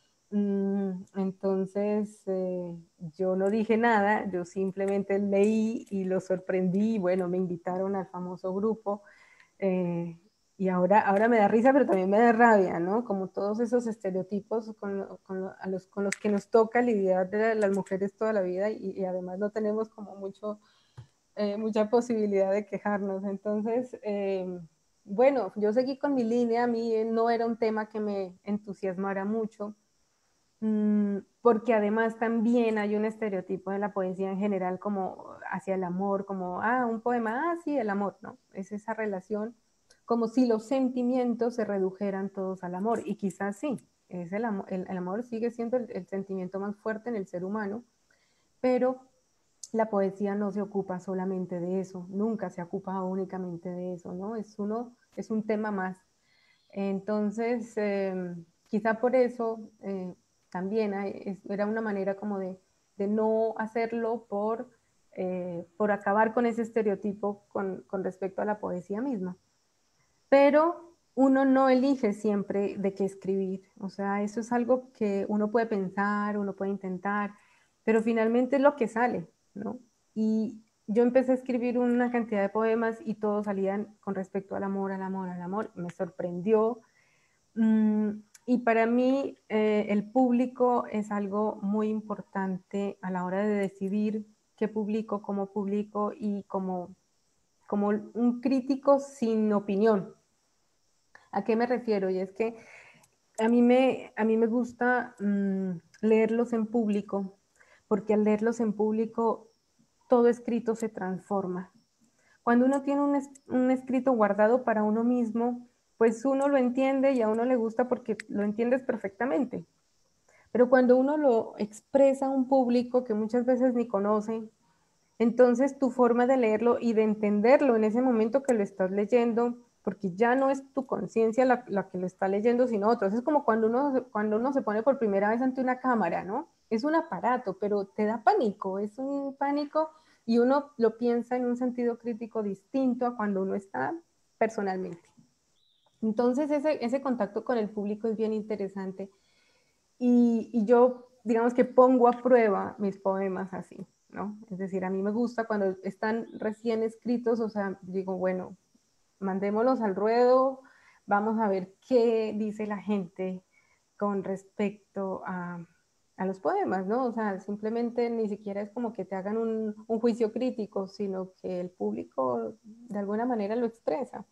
C: Mm, entonces, eh, yo no dije nada, yo simplemente leí y lo sorprendí, y bueno, me invitaron al famoso grupo, eh, y ahora, ahora me da risa, pero también me da rabia, ¿no? Como todos esos estereotipos con, con, a los, con los que nos toca lidiar de las mujeres toda la vida, y, y además no tenemos como mucho, eh, mucha posibilidad de quejarnos. Entonces, eh, bueno, yo seguí con mi línea, a mí no era un tema que me entusiasmara mucho, mmm, porque además también hay un estereotipo de la poesía en general como hacia el amor, como, ah, un poema, ah, sí, el amor, ¿no? Es esa relación como si los sentimientos se redujeran todos al amor, y quizás sí, es el, amor, el, el amor sigue siendo el, el sentimiento más fuerte en el ser humano, pero la poesía no se ocupa solamente de eso, nunca se ocupa únicamente de eso, ¿no? Es, uno, es un tema más. Entonces, eh, quizá por eso eh, también hay, es, era una manera como de, de no hacerlo por, eh, por acabar con ese estereotipo con, con respecto a la poesía misma. Pero uno no elige siempre de qué escribir, o sea, eso es algo que uno puede pensar, uno puede intentar, pero finalmente es lo que sale, ¿no? Y yo empecé a escribir una cantidad de poemas y todos salían con respecto al amor, al amor, al amor, me sorprendió. Mm, y para mí eh, el público es algo muy importante a la hora de decidir qué publico, cómo publico, y como, como un crítico sin opinión. ¿A qué me refiero? Y es que a mí me, a mí me gusta mmm, leerlos en público, porque al leerlos en público todo escrito se transforma. Cuando uno tiene un, es, un escrito guardado para uno mismo, pues uno lo entiende y a uno le gusta porque lo entiendes perfectamente. Pero cuando uno lo expresa a un público que muchas veces ni conoce, entonces tu forma de leerlo y de entenderlo en ese momento que lo estás leyendo, porque ya no es tu conciencia la, la que lo está leyendo, sino otros. Es como cuando uno, cuando uno se pone por primera vez ante una cámara, ¿no? Es un aparato, pero te da pánico, es un pánico, y uno lo piensa en un sentido crítico distinto a cuando uno está personalmente. Entonces ese, ese contacto con el público es bien interesante, y, y yo, digamos que pongo a prueba mis poemas así, ¿no? Es decir, a mí me gusta cuando están recién escritos, o sea, digo, bueno, mandémoslos al ruedo, vamos a ver qué dice la gente con respecto a, a los poemas, ¿no? O sea, simplemente ni siquiera es como que te hagan un, un juicio crítico, sino que el público de alguna manera lo expresa.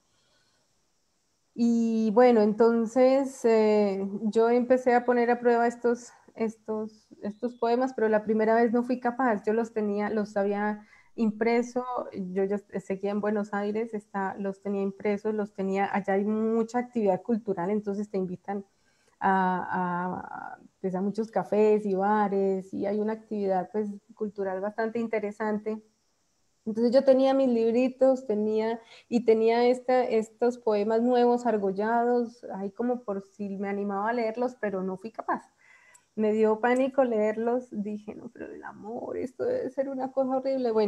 C: Y bueno, entonces eh, yo empecé a poner a prueba estos, estos, estos poemas, pero la primera vez no fui capaz. Yo los tenía, los había impreso, yo ya seguía en Buenos Aires, está, los tenía impresos, los tenía, allá hay mucha actividad cultural, entonces te invitan a, a, pues a muchos cafés y bares, y hay una actividad pues cultural bastante interesante. Entonces yo tenía mis libritos, tenía, y tenía esta, estos poemas nuevos, argollados, ahí como por si me animaba a leerlos, pero no fui capaz. Me dio pánico leerlos, dije, no, pero el amor, esto debe ser una cosa horrible. Bueno,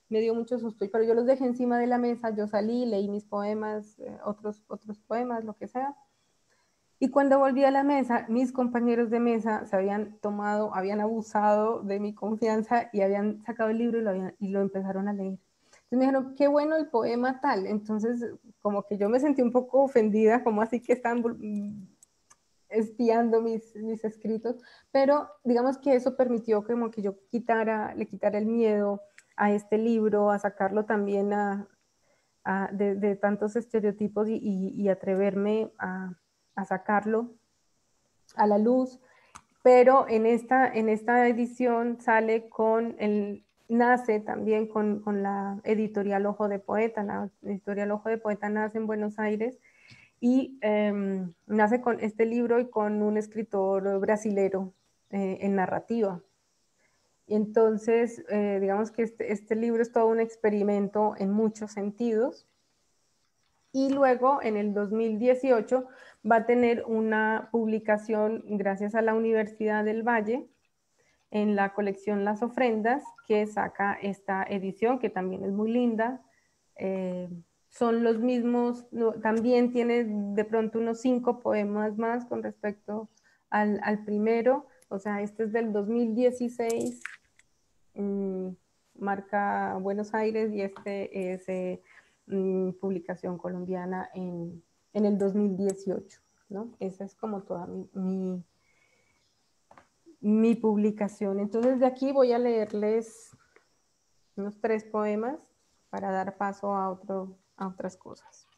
C: me dio mucho susto, pero yo los dejé encima de la mesa, yo salí, leí mis poemas, eh, otros, otros poemas, lo que sea. Y cuando volví a la mesa, mis compañeros de mesa se habían tomado, habían abusado de mi confianza y habían sacado el libro y lo, habían, y lo empezaron a leer. Entonces me dijeron, qué bueno el poema tal. Entonces, como que yo me sentí un poco ofendida, como así que están espiando mis, mis escritos, pero digamos que eso permitió como que yo quitara, le quitara el miedo a este libro, a sacarlo también a, a, de, de tantos estereotipos y, y, y atreverme a, a sacarlo a la luz. Pero en esta, en esta edición sale con el, nace también con, con la editorial Ojo de Poeta. La editorial Ojo de Poeta nace en Buenos Aires y eh, nace con este libro y con un escritor brasilero eh, en narrativa. Y entonces, eh, digamos que este, este libro es todo un experimento en muchos sentidos. Y luego, en el dos mil dieciocho, va a tener una publicación gracias a la Universidad del Valle en la colección Las Ofrendas, que saca esta edición, que también es muy linda. Eh, son los mismos, no, también tiene de pronto unos cinco poemas más con respecto al, al primero, o sea, este es del dos mil dieciséis, mmm, marca Buenos Aires, y este es eh, mmm, publicación colombiana en, en el dos mil dieciocho, ¿no? Esa es como toda mi, mi, mi publicación. Entonces de aquí voy a leerles unos tres poemas para dar paso a, otro, a otras cosas.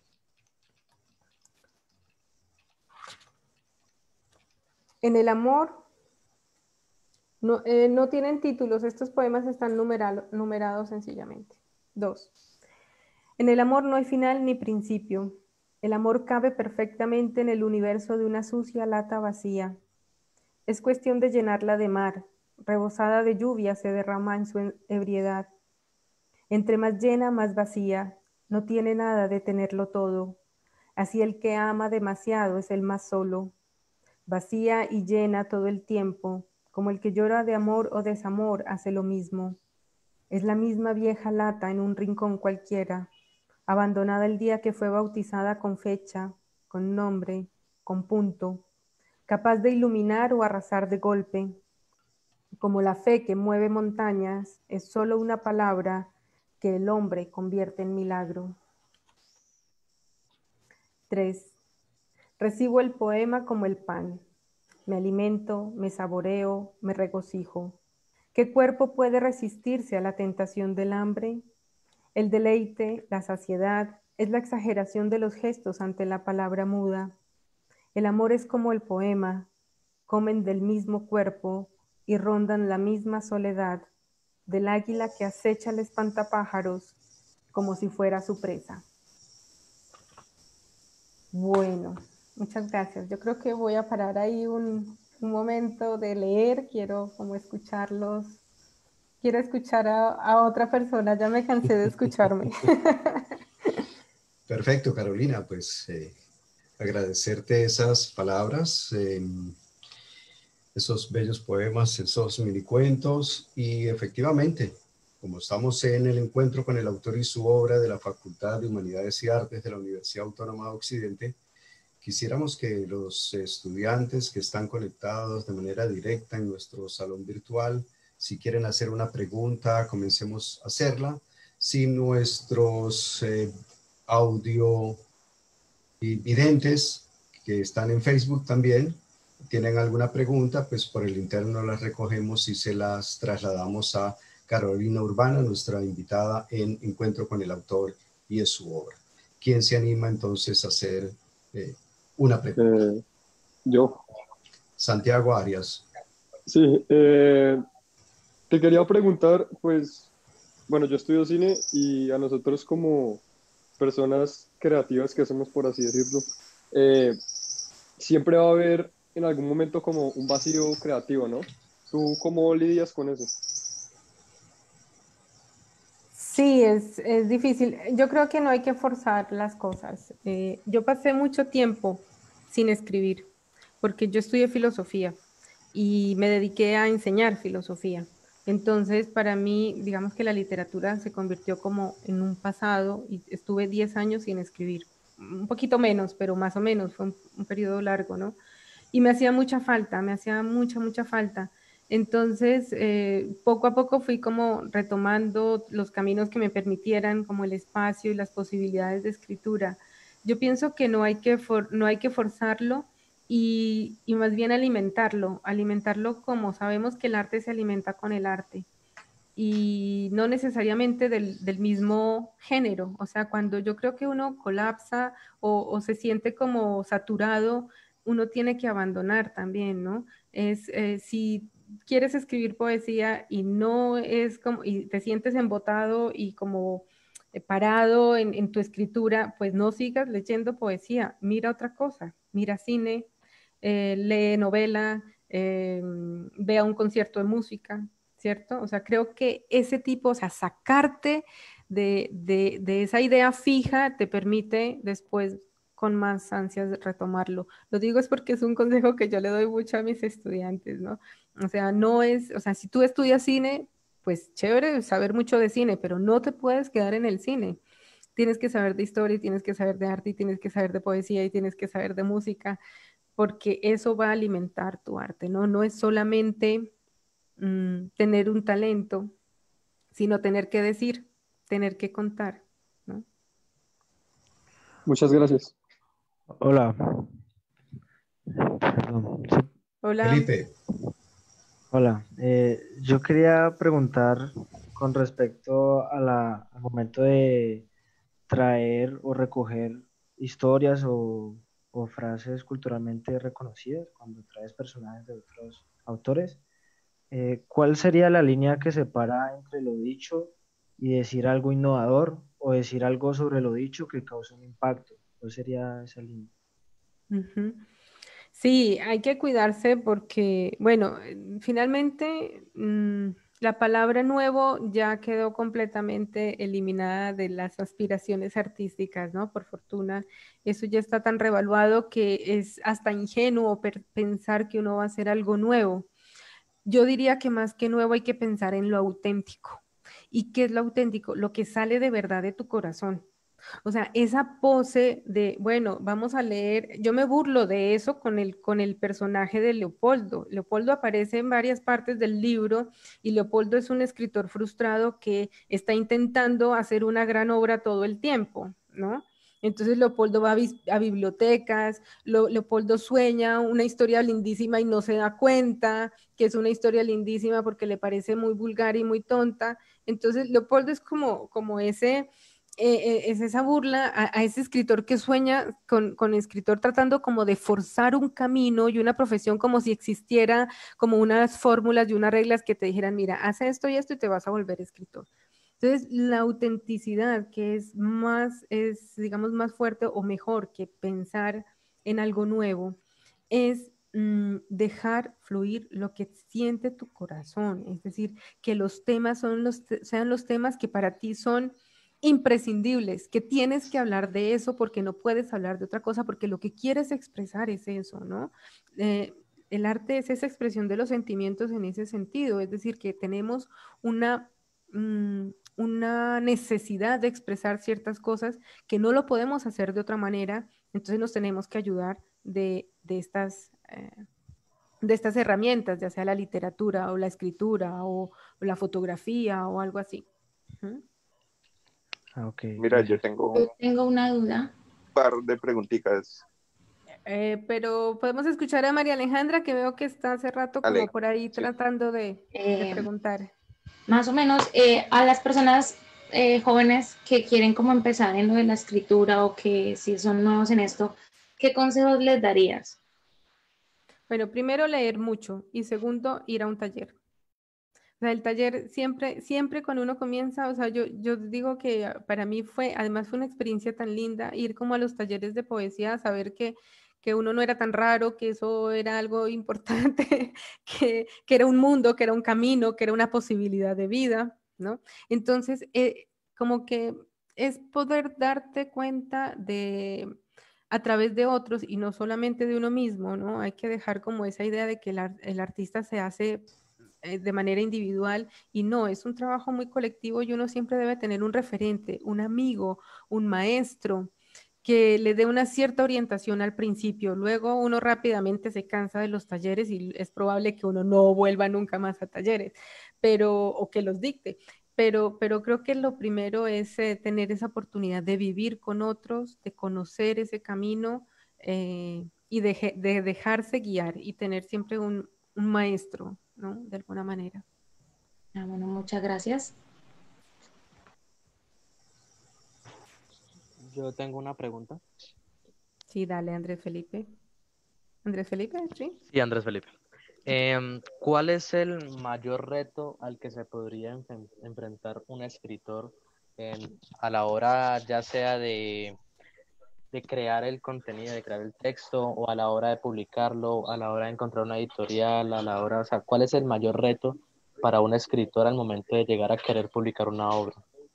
C: En el amor, no, eh, no tienen títulos, estos poemas están numerado, numerados sencillamente. Dos. En el amor no hay final ni principio. El amor cabe perfectamente en el universo de una sucia lata vacía. Es cuestión de llenarla de mar, rebosada de lluvia se derrama en su ebriedad. Entre más llena, más vacía, no tiene nada de tenerlo todo. Así el que ama demasiado es el más solo. Vacía y llena todo el tiempo, como el que llora de amor o desamor hace lo mismo. Es la misma vieja lata en un rincón cualquiera, abandonada el día que fue bautizada con fecha, con nombre, con punto, capaz de iluminar o arrasar de golpe. Como la fe que mueve montañas, es solo una palabra que el hombre convierte en milagro. tres. Recibo el poema como el pan. Me alimento, me saboreo, me regocijo. ¿Qué cuerpo puede resistirse a la tentación del hambre? El deleite, la saciedad, es la exageración de los gestos ante la palabra muda. El amor es como el poema, comen del mismo cuerpo y rondan la misma soledad del águila que acecha al espantapájaros como si fuera su presa. Bueno, muchas gracias. Yo creo que voy a parar ahí un, un momento de leer. Quiero como escucharlos. Quiero escuchar a, a otra persona. Ya me cansé de escucharme.
B: Perfecto, Carolina. Pues eh, agradecerte esas palabras, eh, esos bellos poemas, esos minicuentos. Y efectivamente, como estamos en el encuentro con el autor y su obra de la Facultad de Humanidades y Artes de la Universidad Autónoma de Occidente, quisiéramos que los estudiantes que están conectados de manera directa en nuestro salón virtual, si quieren hacer una pregunta, comencemos a hacerla. Si nuestros eh, audio videntes que están en Facebook también tienen alguna pregunta, pues por el interno las recogemos y se las trasladamos a Carolina Urbana, nuestra invitada en Encuentro con el Autor y en su obra. ¿Quién se anima entonces a hacer eh, una pregunta?
D: Eh, yo.
B: Santiago Arias.
D: Sí, eh, te quería preguntar, pues, bueno, yo estudio cine y a nosotros como personas creativas que hacemos, por así decirlo, eh, siempre va a haber en algún momento como un vacío creativo, ¿no? ¿Tú cómo lidias con eso?
C: Sí, es, es difícil. Yo creo que no hay que forzar las cosas. Eh, yo pasé mucho tiempo sin escribir, porque yo estudié filosofía y me dediqué a enseñar filosofía. Entonces, para mí, digamos que la literatura se convirtió como en un pasado y estuve diez años sin escribir, un poquito menos, pero más o menos, fue un, un periodo largo, ¿no? Y me hacía mucha falta, me hacía mucha, mucha falta. Entonces, eh, poco a poco fui como retomando los caminos que me permitieran, como el espacio y las posibilidades de escritura. Yo pienso que no hay que, for, no hay que forzarlo y, y más bien alimentarlo, alimentarlo como sabemos que el arte se alimenta con el arte y no necesariamente del, del, mismo género. O sea, cuando yo creo que uno colapsa o, o se siente como saturado, uno tiene que abandonar también, ¿no? Es, eh, si quieres escribir poesía y no es como, y te sientes embotado y como eh, parado en, en tu escritura, pues no sigas leyendo poesía, mira otra cosa, mira cine, eh, lee novela, eh, vea un concierto de música, ¿cierto? O sea, creo que ese tipo, o sea, sacarte de, de, de esa idea fija te permite después con más ansias retomarlo. Lo digo es porque es un consejo que yo le doy mucho a mis estudiantes, ¿no? O sea, no es, o sea, si tú estudias cine, pues chévere saber mucho de cine, pero no te puedes quedar en el cine. Tienes que saber de historia, y tienes que saber de arte, y tienes que saber de poesía, y tienes que saber de música, porque eso va a alimentar tu arte, ¿no? No es solamente mmm, tener un talento, sino tener que decir, tener que contar, ¿no?
D: Muchas gracias.
E: Hola. Perdón. Sí.
C: Hola.
B: Felipe.
E: Hola. Eh, yo quería preguntar con respecto a la, al momento de traer o recoger historias o, o frases culturalmente reconocidas, cuando traes personajes de otros autores, eh, ¿cuál sería la línea que separa entre lo dicho y decir algo innovador o decir algo sobre lo dicho que cause un impacto? ¿Cuál sería esa línea?
C: Uh-huh. Sí, hay que cuidarse porque, bueno, finalmente mmm, la palabra nuevo ya quedó completamente eliminada de las aspiraciones artísticas, ¿no? Por fortuna, eso ya está tan revaluado que es hasta ingenuo pensar que uno va a hacer algo nuevo. Yo diría que más que nuevo hay que pensar en lo auténtico. ¿Y qué es lo auténtico? Lo que sale de verdad de tu corazón. O sea, esa pose de, bueno, vamos a leer, yo me burlo de eso con el, con el personaje de Leopoldo. Leopoldo aparece en varias partes del libro y Leopoldo es un escritor frustrado que está intentando hacer una gran obra todo el tiempo, ¿no? Entonces Leopoldo va a, a bibliotecas, Lo, Leopoldo sueña una historia lindísima y no se da cuenta que es una historia lindísima porque le parece muy vulgar y muy tonta. Entonces Leopoldo es como, como ese... Eh, es esa burla a, a, ese escritor que sueña con, con escritor tratando como de forzar un camino y una profesión como si existiera como unas fórmulas y unas reglas que te dijeran, mira, haz esto y esto y te vas a volver escritor. Entonces, la autenticidad que es más, es digamos más fuerte o mejor que pensar en algo nuevo, es mmm, dejar fluir lo que siente tu corazón, es decir, que los temas son los, sean los temas que para ti son imprescindibles, que tienes que hablar de eso porque no puedes hablar de otra cosa, porque lo que quieres expresar es eso, ¿no? Eh, el arte es esa expresión de los sentimientos en ese sentido, es decir, que tenemos una, mmm, una necesidad de expresar ciertas cosas que no lo podemos hacer de otra manera, entonces nos tenemos que ayudar de, de estas... Eh, de estas herramientas, ya sea la literatura o la escritura o, o la fotografía o algo así. ¿Mm?
E: Ah, ok,
F: Mira, yo
E: gracias.
F: tengo
G: Yo
F: un
G: tengo una duda.
F: par de preguntitas.
C: Eh, pero podemos escuchar a María Alejandra, que veo que está hace rato como
F: Ale,
C: por ahí
F: sí.
C: tratando de, de
G: Eh,
C: preguntar.
G: Más o menos, eh, a las personas eh, jóvenes que quieren como empezar en lo de la escritura o que si son nuevos en esto, ¿qué consejos les darías?
C: Bueno, primero leer mucho y segundo ir a un taller. O sea, el taller siempre, siempre cuando uno comienza, o sea, yo, yo digo que para mí fue, además fue una experiencia tan linda ir como a los talleres de poesía, saber que, que uno no era tan raro, que eso era algo importante, que, que era un mundo, que era un camino, que era una posibilidad de vida, ¿no? Entonces, eh, como que es poder darte cuenta de a través de otros y no solamente de uno mismo, ¿no? Hay que dejar como esa idea de que el, el artista se hace eh, de manera individual, y no, es un trabajo muy colectivo y uno siempre debe tener un referente, un amigo, un maestro que le dé una cierta orientación al principio. Luego uno rápidamente se cansa de los talleres y es probable que uno no vuelva nunca más a talleres, pero, o que los dicte. Pero, pero creo que lo primero es eh, tener esa oportunidad de vivir con otros, de conocer ese camino eh, y de, de, dejarse guiar y tener siempre un, un maestro, ¿no? De alguna manera.
G: Ah, bueno, muchas gracias.
H: Yo tengo una pregunta.
C: Sí, dale, Andrés Felipe. Andrés Felipe, sí.
H: Sí, Andrés Felipe. Em, ¿cuál es el mayor reto al que se podría enfen- enfrentar un escritor em, a la hora ya sea de, de crear el contenido, de crear el texto, o a la hora de publicarlo, a la hora de encontrar una editorial, a la hora, o sea, ¿cuál es el mayor reto para un escritor al momento de llegar a querer publicar una obra?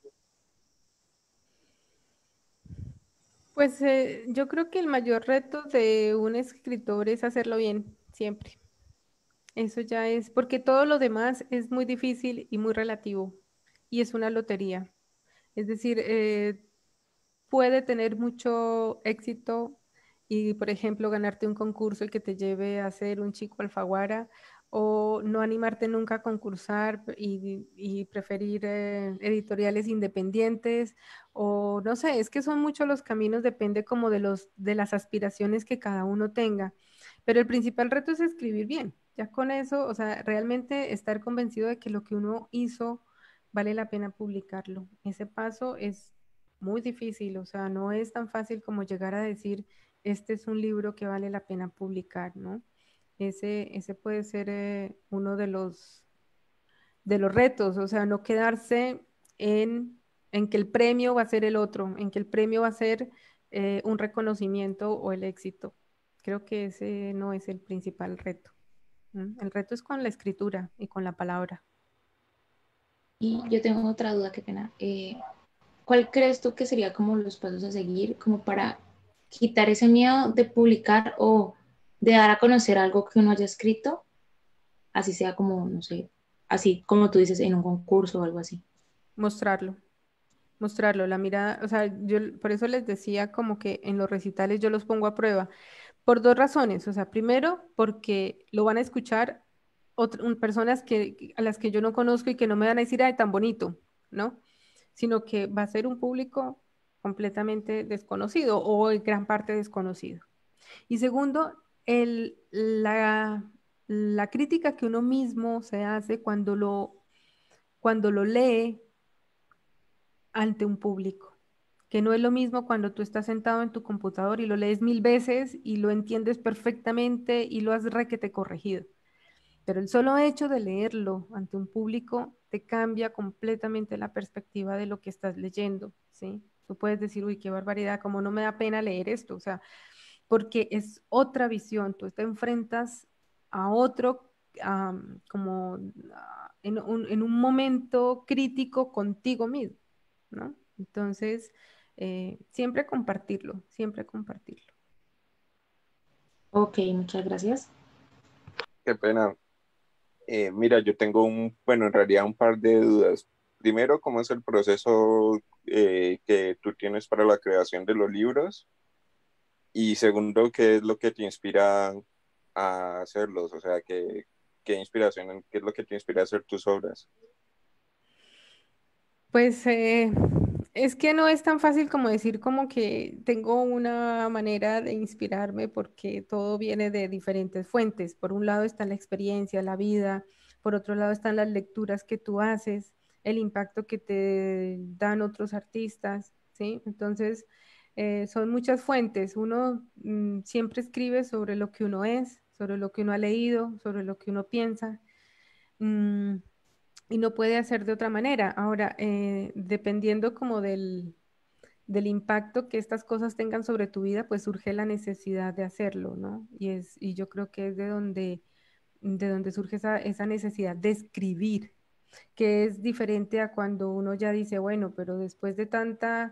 C: Pues eh, yo creo que el mayor reto de un escritor es hacerlo bien, siempre. Eso ya es, porque todo lo demás es muy difícil y muy relativo, y es una lotería. Es decir, eh, puede tener mucho éxito y, por ejemplo, ganarte un concurso y que te lleve a ser un chico alfaguara, o no animarte nunca a concursar y, y preferir eh, editoriales independientes, o no sé, es que son muchos los caminos, depende como de los, de las aspiraciones que cada uno tenga. Pero el principal reto es escribir bien. Ya con eso, o sea, realmente estar convencido de que lo que uno hizo vale la pena publicarlo. Ese paso es muy difícil, o sea, no es tan fácil como llegar a decir, este es un libro que vale la pena publicar, ¿no? Ese, ese puede ser eh, uno de los, de los retos, o sea, no quedarse en, en que el premio va a ser el otro, en que el premio va a ser eh, un reconocimiento o el éxito. Creo que ese no es el principal reto. ¿Mm? El reto es con la escritura y con la palabra.
G: Y yo tengo otra duda, qué pena. Eh, ¿cuál crees tú que sería como los pasos a seguir como para quitar ese miedo de publicar o de dar a conocer algo que uno haya escrito, así sea como, no sé, así como tú dices, en un concurso o algo así?
C: Mostrarlo. Mostrarlo, la mirada, o sea, yo por eso les decía como que en los recitales yo los pongo a prueba, por dos razones, o sea, primero porque lo van a escuchar otr- un- personas que, a las que yo no conozco y que no me van a decir, ay, tan bonito, ¿no? Sino que va a ser un público completamente desconocido o en gran parte desconocido. Y segundo, el, la, la crítica que uno mismo se hace cuando lo, cuando lo lee ante un público, que no es lo mismo cuando tú estás sentado en tu computador y lo lees mil veces y lo entiendes perfectamente y lo has requete corregido. Pero el solo hecho de leerlo ante un público te cambia completamente la perspectiva de lo que estás leyendo, ¿sí? Tú puedes decir, uy, qué barbaridad, como no me da pena leer esto, o sea, porque es otra visión, tú te enfrentas a otro um, como uh, en, un, en un momento crítico contigo mismo, ¿no? Entonces, eh, siempre compartirlo, siempre compartirlo.
G: Ok, muchas gracias.
F: Qué pena. Eh, mira, yo tengo un, bueno, en realidad un par de dudas. Primero, ¿cómo es el proceso eh, que tú tienes para la creación de los libros? Y segundo, ¿qué es lo que te inspira a hacerlos? O sea, ¿qué, qué inspiración, qué es lo que te inspira a hacer tus obras?
C: Pues eh, es que no es tan fácil como decir como que tengo una manera de inspirarme porque todo viene de diferentes fuentes. Por un lado está la experiencia, la vida, por otro lado están las lecturas que tú haces, el impacto que te dan otros artistas, ¿sí? Entonces, eh, son muchas fuentes. Uno mm, siempre escribe sobre lo que uno es, sobre lo que uno ha leído, sobre lo que uno piensa. Mm, y no puede hacer de otra manera. Ahora, eh, dependiendo como del, del impacto que estas cosas tengan sobre tu vida, pues surge la necesidad de hacerlo, ¿no? Y es, y yo creo que es de donde, de donde surge esa, esa necesidad de escribir, que es diferente a cuando uno ya dice, bueno, pero después de tanta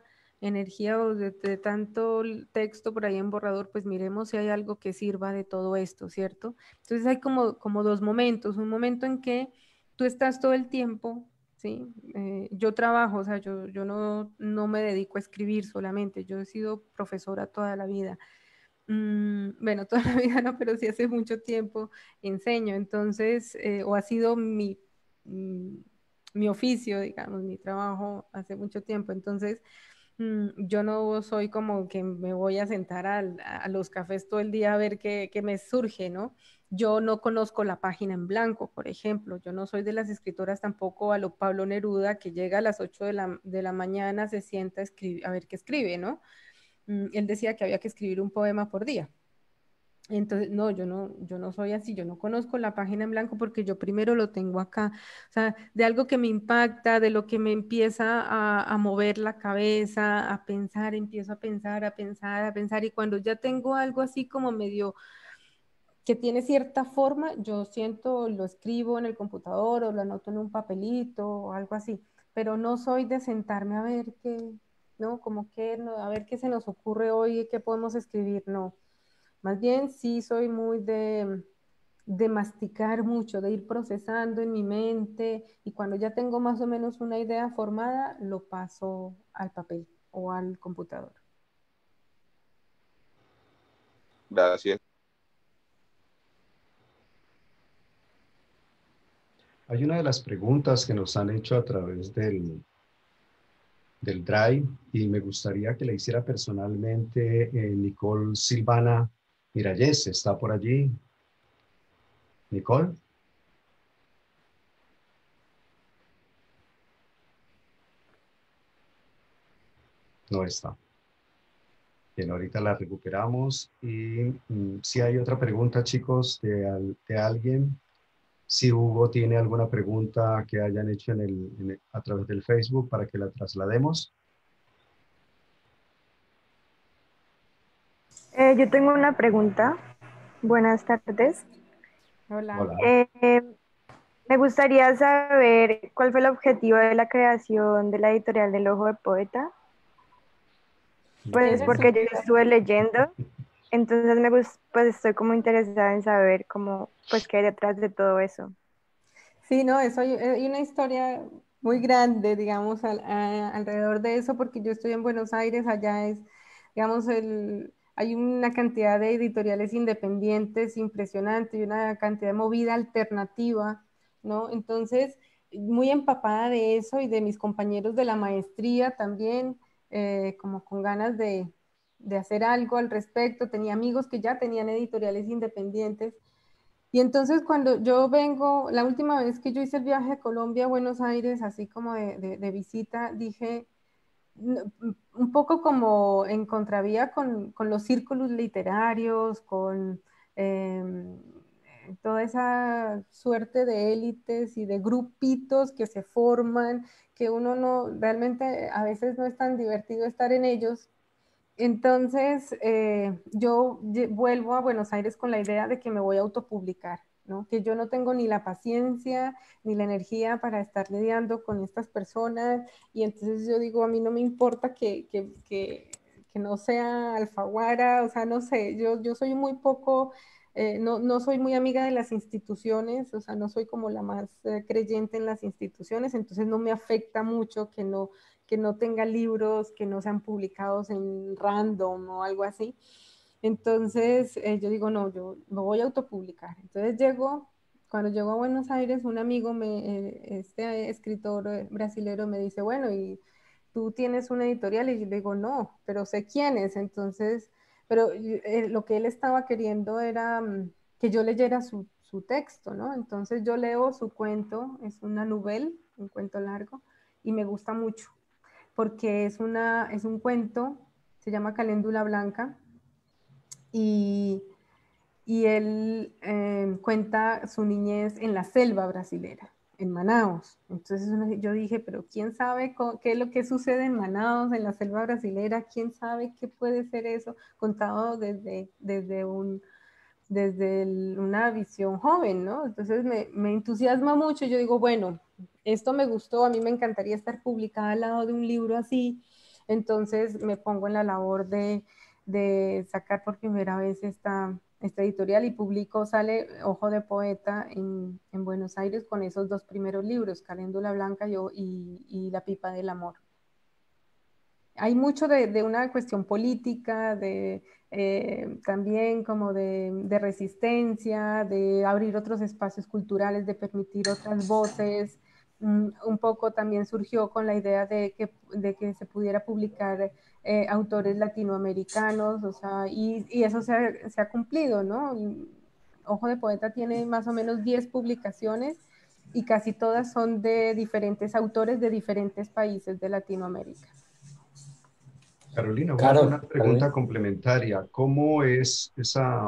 C: energía o de, de tanto texto por ahí en borrador, pues miremos si hay algo que sirva de todo esto, ¿cierto? Entonces hay como, como dos momentos, un momento en que tú estás todo el tiempo, ¿sí? Eh, yo trabajo, o sea, yo, yo no, no me dedico a escribir solamente, yo he sido profesora toda la vida. Mm, bueno, toda la vida no, pero sí hace mucho tiempo enseño, entonces, eh, o ha sido mi, mm, mi oficio, digamos, mi trabajo hace mucho tiempo, entonces mm, yo no soy como que me voy a sentar al- a, los cafés todo el día a ver qué, qué me surge, ¿no? Yo no conozco la página en blanco, por ejemplo, yo no soy de las escritoras tampoco a lo Pablo Neruda, que llega a las ocho de la, de la mañana, se sienta a, escribir, a ver qué escribe, ¿no? Mm, él decía que había que escribir un poema por día. Entonces, no, yo no, yo no soy así, yo no conozco la página en blanco porque yo primero lo tengo acá, o sea, de algo que me impacta, de lo que me empieza a, a mover la cabeza, a pensar, empiezo a pensar, a pensar, a pensar, y cuando ya tengo algo así como medio que tiene cierta forma, yo siento, lo escribo en el computador o lo anoto en un papelito o algo así, pero no soy de sentarme a ver qué, ¿no? Como que, no, a ver qué se nos ocurre hoy, qué podemos escribir, no. Más bien sí soy muy de, de masticar mucho, de ir procesando en mi mente y cuando ya tengo más o menos una idea formada, lo paso al papel o al computador.
F: Gracias.
B: Hay una de las preguntas que nos han hecho a través del, del Drive y me gustaría que la hiciera personalmente eh, Nicole Silvana Miralles. ¿Está por allí? Nicole. No está. Bien, ahorita la recuperamos. Y mm, si hay otra pregunta, chicos, de, al- de alguien. Si Hugo tiene alguna pregunta que hayan hecho en el, en el- a través del Facebook para que la traslademos.
I: Eh, yo tengo una pregunta. Buenas tardes.
C: Hola.
B: Hola.
I: Eh, me gustaría saber cuál fue el objetivo de la creación de la editorial del Ojo de Poeta. Pues
C: Ese es
I: porque
C: un-
I: yo estuve leyendo, entonces me gus- pues estoy como interesada en saber cómo, pues qué hay detrás de todo eso.
C: Sí, no, eso hay, hay una historia muy grande, digamos, al- a- alrededor de eso, porque yo estoy en Buenos Aires, allá es, digamos, el, hay una cantidad de editoriales independientes impresionante y una cantidad de movida alternativa, ¿no? Entonces, muy empapada de eso y de mis compañeros de la maestría también, eh, como con ganas de, de hacer algo al respecto. Tenía amigos que ya tenían editoriales independientes. Y entonces cuando yo vengo, la última vez que yo hice el viaje a Colombia, a Buenos Aires, así como de, de, de visita, dije, no, un poco como en contravía con, con los círculos literarios, con eh, toda esa suerte de élites y de grupitos que se forman, que uno no, realmente a veces no es tan divertido estar en ellos. Entonces, eh, yo lle- vuelvo a Buenos Aires con la idea de que me voy a autopublicar, ¿no? Que yo no tengo ni la paciencia ni la energía para estar lidiando con estas personas. Y entonces yo digo, a mí no me importa que, que, que, que no sea Alfaguara, o sea, no sé, yo, yo soy muy poco, eh, no, no soy muy amiga de las instituciones, o sea, no soy como la más eh, creyente en las instituciones, entonces no me afecta mucho que no que no tenga libros que no sean publicados en random o algo así. Entonces eh, yo digo, no, yo me voy a autopublicar. Entonces llego, cuando llego a Buenos Aires, un amigo, me, eh, este escritor eh, brasilero me dice, bueno, ¿y tú tienes una editorial? Y yo le digo, no, pero sé quién es. Entonces, pero eh, lo que él estaba queriendo era um, que yo leyera su, su texto, ¿no? Entonces yo leo su cuento, es una novela, un cuento largo, y me gusta mucho porque es, una, es un cuento, se llama Caléndula Blanca, y, y él eh, cuenta su niñez en la selva brasilera, en Manaus. Entonces yo dije, pero ¿quién sabe qué es lo que sucede en Manaus, en la selva brasilera? ¿Quién sabe qué puede ser eso? Contado desde, desde un desde el, una visión joven, ¿no? Entonces me, me entusiasma mucho. Yo digo, bueno, esto me gustó, a mí me encantaría estar publicada al lado de un libro así. Entonces me pongo en la labor de, de sacar por primera vez esta, esta editorial y publico, sale Ojo de Poeta en, en Buenos Aires con esos dos primeros libros, Caléndula Blanca y, y, y La Pipa del Amor. Hay mucho de, de una cuestión política, de, eh, también como de, de resistencia, de abrir otros espacios culturales, de permitir otras voces. Mm, un poco también surgió con la idea de que, de que se pudiera publicar eh, autores latinoamericanos, o sea, y, y eso se ha, se ha cumplido, ¿no? Y Ojo de Poeta tiene más o menos diez publicaciones y casi todas son de diferentes autores de diferentes países de Latinoamérica.
B: Carolina, una,
A: Claro,
B: una pregunta
A: Carolina.
B: complementaria. ¿Cómo es esa,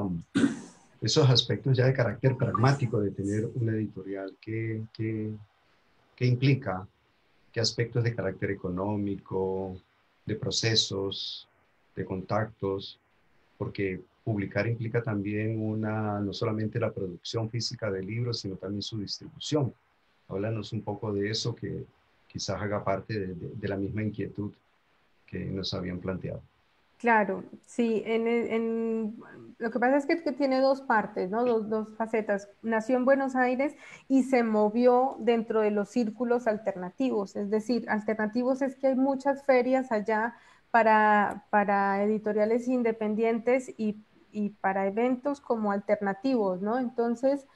B: esos aspectos ya de carácter pragmático de tener una editorial? ¿Qué, qué, qué implica? ¿Qué aspectos de carácter económico, de procesos, de contactos? Porque publicar implica también una, no solamente la producción física de libros, sino también su distribución. Háblanos un poco de eso, que quizás haga parte de, de, de la misma inquietud que nos habían planteado.
C: Claro, sí, en, en, lo que pasa es que, que tiene dos partes, ¿no? Dos, dos facetas. Nació en Buenos Aires y se movió dentro de los círculos alternativos, es decir, alternativos es que hay muchas ferias allá para, para editoriales independientes y, y para eventos como alternativos, ¿no? Entonces,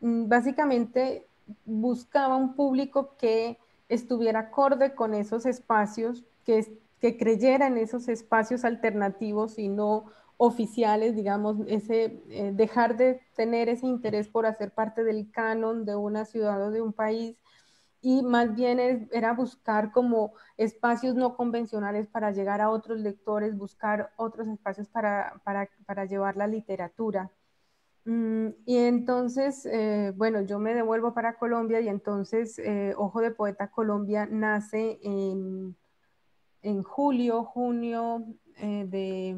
C: básicamente buscaba un público que estuviera acorde con esos espacios, que que creyera en esos espacios alternativos y no oficiales, digamos, ese, eh, dejar de tener ese interés por hacer parte del canon de una ciudad o de un país, y más bien es, era buscar como espacios no convencionales para llegar a otros lectores, buscar otros espacios para, para, para llevar la literatura. Mm, y entonces, eh, bueno, yo me devuelvo para Colombia y entonces eh, Ojo de Poeta Colombia nace en en julio, junio eh, de,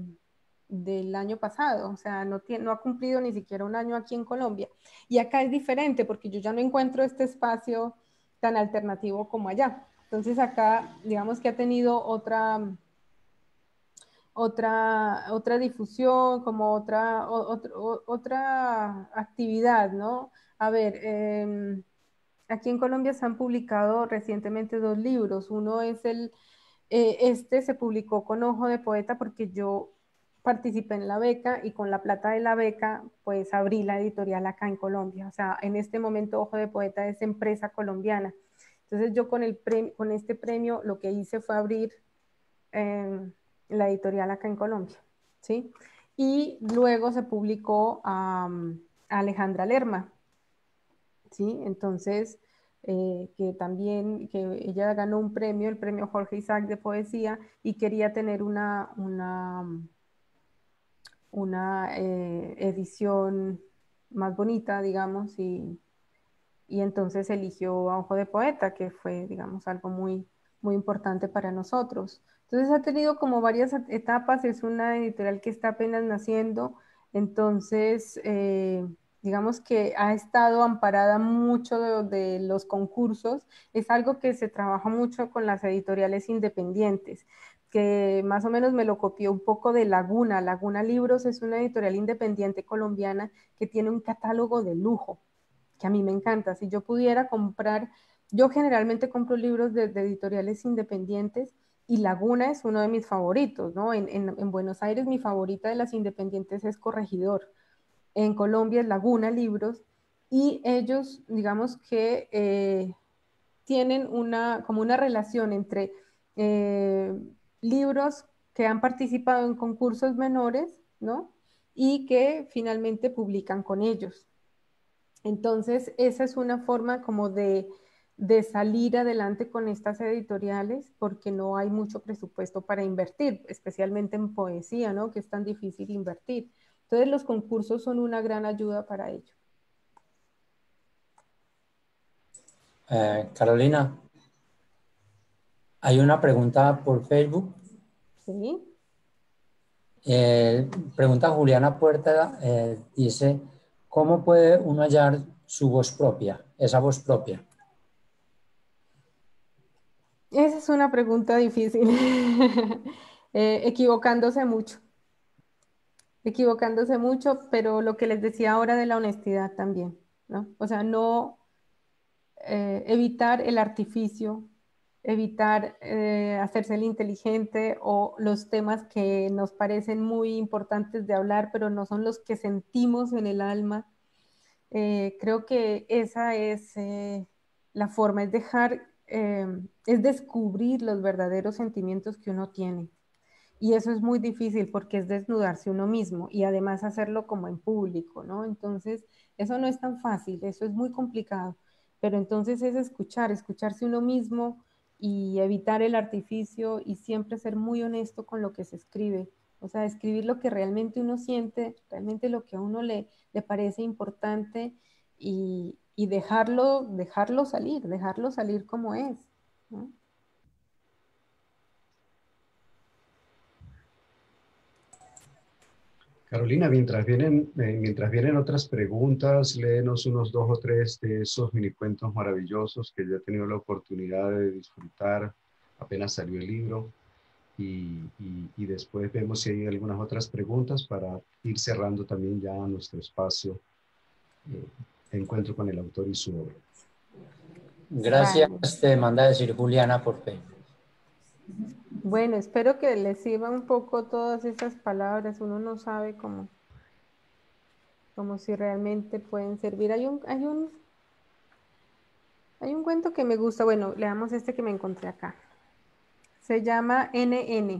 C: del año pasado, o sea, no, tiene, no ha cumplido ni siquiera un año aquí en Colombia. Y acá es diferente porque yo ya no encuentro este espacio tan alternativo como allá. Entonces acá, digamos que ha tenido otra, otra, otra difusión, como otra, otra, otra actividad, ¿no? A ver, eh, aquí en Colombia se han publicado recientemente dos libros. Uno es el eh, este se publicó con Ojo de Poeta porque yo participé en la beca y con la plata de la beca pues abrí la editorial acá en Colombia. O sea, en este momento Ojo de Poeta es empresa colombiana. Entonces yo con, el premio, con este premio lo que hice fue abrir eh, la editorial acá en Colombia, ¿sí? Y luego se publicó a, a Alejandra Lerma, ¿sí? Entonces, eh, que también, que ella ganó un premio, el premio Jorge Isaac de poesía, y quería tener una, una, una eh, edición más bonita, digamos, y, y entonces eligió a Ojo de Poeta, que fue, digamos, algo muy, muy importante para nosotros. Entonces ha tenido como varias etapas, es una editorial que está apenas naciendo, entonces eh, digamos que ha estado amparada mucho de, de los concursos, es algo que se trabaja mucho con las editoriales independientes, que más o menos me lo copió un poco de Laguna. Laguna Libros es una editorial independiente colombiana que tiene un catálogo de lujo, que a mí me encanta. Si yo pudiera comprar, yo generalmente compro libros de, de editoriales independientes y Laguna es uno de mis favoritos, ¿no? En, en, en Buenos Aires mi favorita de las independientes es Corregidor. En Colombia es Laguna Libros y ellos, digamos que eh, tienen una, como una relación entre eh, libros que han participado en concursos menores, ¿no? Y que finalmente publican con ellos. Entonces, esa es una forma como de, de salir adelante con estas editoriales porque no hay mucho presupuesto para invertir, especialmente en poesía, ¿no? Que es tan difícil invertir. Entonces, los concursos son una gran ayuda para ello.
A: Eh, Carolina, hay una pregunta por Facebook.
C: Sí.
A: Eh, pregunta Juliana Puerta, eh, dice, ¿cómo puede uno hallar su voz propia, esa voz propia?
C: Esa es una pregunta difícil. Eh, equivocándose mucho, equivocándose mucho, pero lo que les decía ahora de la honestidad también, ¿no? O sea, no eh, evitar el artificio, evitar eh, hacerse el inteligente o los temas que nos parecen muy importantes de hablar, pero no son los que sentimos en el alma. Eh, creo que esa es eh, la forma, es dejar, eh, es descubrir los verdaderos sentimientos que uno tiene. Y eso es muy difícil porque es desnudarse uno mismo y además hacerlo como en público, ¿no? Entonces, eso no es tan fácil, eso es muy complicado. Pero entonces es escuchar, escucharse uno mismo y evitar el artificio y siempre ser muy honesto con lo que se escribe. O sea, escribir lo que realmente uno siente, realmente lo que a uno le, le parece importante y, y dejarlo, dejarlo salir, dejarlo salir como es, ¿no?
B: Carolina, mientras vienen, eh, mientras vienen otras preguntas, léenos unos dos o tres de esos minicuentos maravillosos que yo he tenido la oportunidad de disfrutar apenas salió el libro y, y, y después vemos si hay algunas otras preguntas para ir cerrando también ya nuestro espacio eh, de encuentro con el autor y su obra.
A: Gracias,
C: Vale.
A: te manda a decir Juliana por Facebook.
C: Bueno, espero que les sirva un poco todas esas palabras. Uno no sabe cómo, como si realmente pueden servir. Hay un, hay un, hay un cuento que me gusta. Bueno, leamos este que me encontré acá. Se llama N N.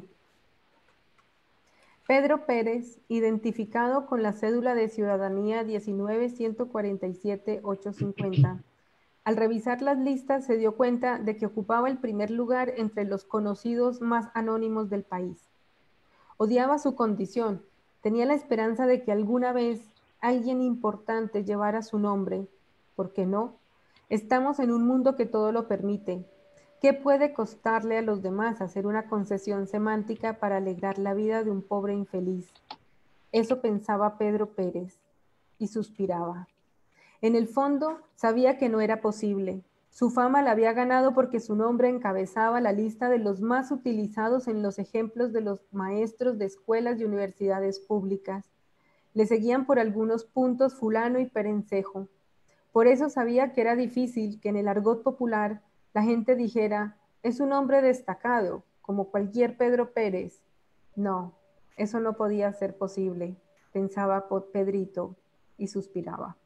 C: Pedro Pérez, identificado con la cédula de ciudadanía diecinueve ciento cuarenta y siete ochocientos cincuenta. Al revisar las listas se dio cuenta de que ocupaba el primer lugar entre los conocidos más anónimos del país. Odiaba su condición, tenía la esperanza de que alguna vez alguien importante llevara su nombre. ¿Por qué no? Estamos en un mundo que todo lo permite. ¿Qué puede costarle a los demás hacer una concesión semántica para alegrar la vida de un pobre infeliz? Eso pensaba Pedro Pérez y suspiraba. En el fondo, sabía que no era posible. Su fama la había ganado porque su nombre encabezaba la lista de los más utilizados en los ejemplos de los maestros de escuelas y universidades públicas. Le seguían por algunos puntos fulano y perencejo. Por eso sabía que era difícil que en el argot popular la gente dijera, es un hombre destacado, como cualquier Pedro Pérez. No, eso no podía ser posible, pensaba Pedrito y suspiraba.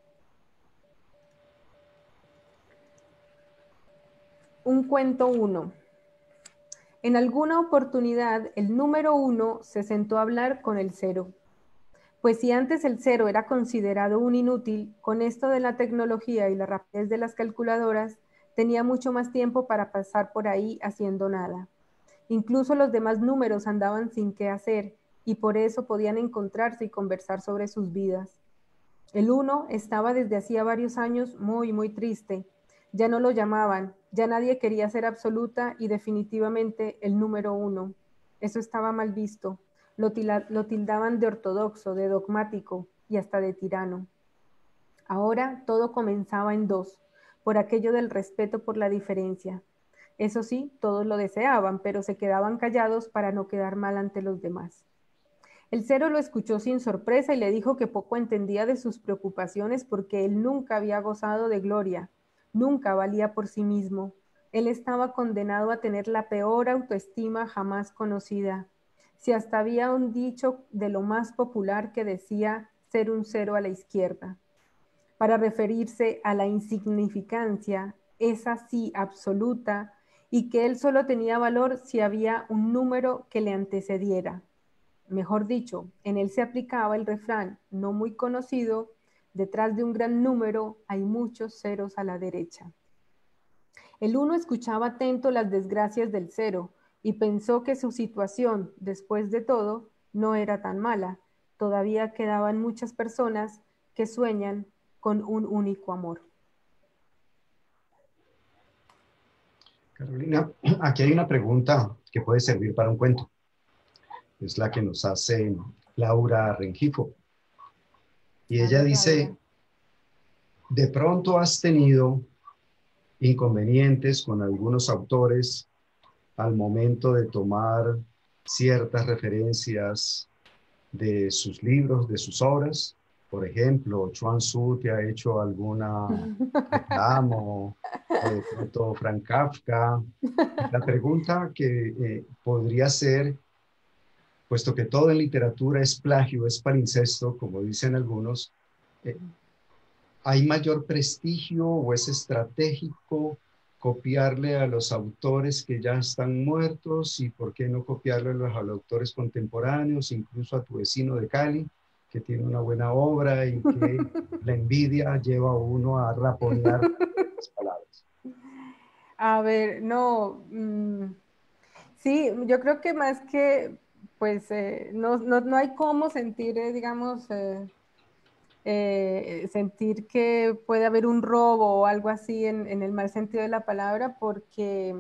C: Un cuento uno. En alguna oportunidad, el número uno se sentó a hablar con el cero. Pues si antes el cero era considerado un inútil, con esto de la tecnología y la rapidez de las calculadoras, tenía mucho más tiempo para pasar por ahí haciendo nada. Incluso los demás números andaban sin qué hacer y por eso podían encontrarse y conversar sobre sus vidas. El uno estaba desde hacía varios años muy, muy triste. Ya no lo llamaban, ya nadie quería ser absoluta y definitivamente el número uno. Eso estaba mal visto. Lo, tila, lo tildaban de ortodoxo, de dogmático y hasta de tirano. Ahora todo comenzaba en dos, por aquello del respeto por la diferencia. Eso sí, todos lo deseaban, pero se quedaban callados para no quedar mal ante los demás. El cero lo escuchó sin sorpresa y le dijo que poco entendía de sus preocupaciones porque él nunca había gozado de gloria, nunca valía por sí mismo. Él estaba condenado a tener la peor autoestima jamás conocida. Si hasta había un dicho de lo más popular que decía ser un cero a la izquierda, para referirse a la insignificancia, esa sí absoluta, y que él solo tenía valor si había un número que le antecediera. Mejor dicho, en él se aplicaba el refrán no muy conocido, detrás de un gran número hay muchos ceros a la derecha. El uno escuchaba atento las desgracias del cero y pensó que su situación, después de todo, no era tan mala. Todavía quedaban muchas personas que sueñan con un único amor.
B: Carolina, aquí hay una pregunta que puede servir para un cuento. Es la que nos hace Laura Rengifo. Y ella dice, de pronto has tenido inconvenientes con algunos autores al momento de tomar ciertas referencias de sus libros, de sus obras. Por ejemplo, Chuang Tzu te ha hecho alguna reclamo, o de pronto Frank Kafka. La pregunta que eh, podría ser, puesto que todo en literatura es plagio, es palincesto, como dicen algunos, eh, ¿hay mayor prestigio o es estratégico copiarle a los autores que ya están muertos y por qué no copiarle a los, a los autores contemporáneos, incluso a tu vecino de Cali, que tiene una buena obra y que la envidia lleva a uno a raponear las palabras?
C: A ver, no, mm, sí, yo creo que más que, pues, eh, no, no, no hay cómo sentir, eh, digamos, eh, eh, sentir que puede haber un robo o algo así en, en el mal sentido de la palabra, porque,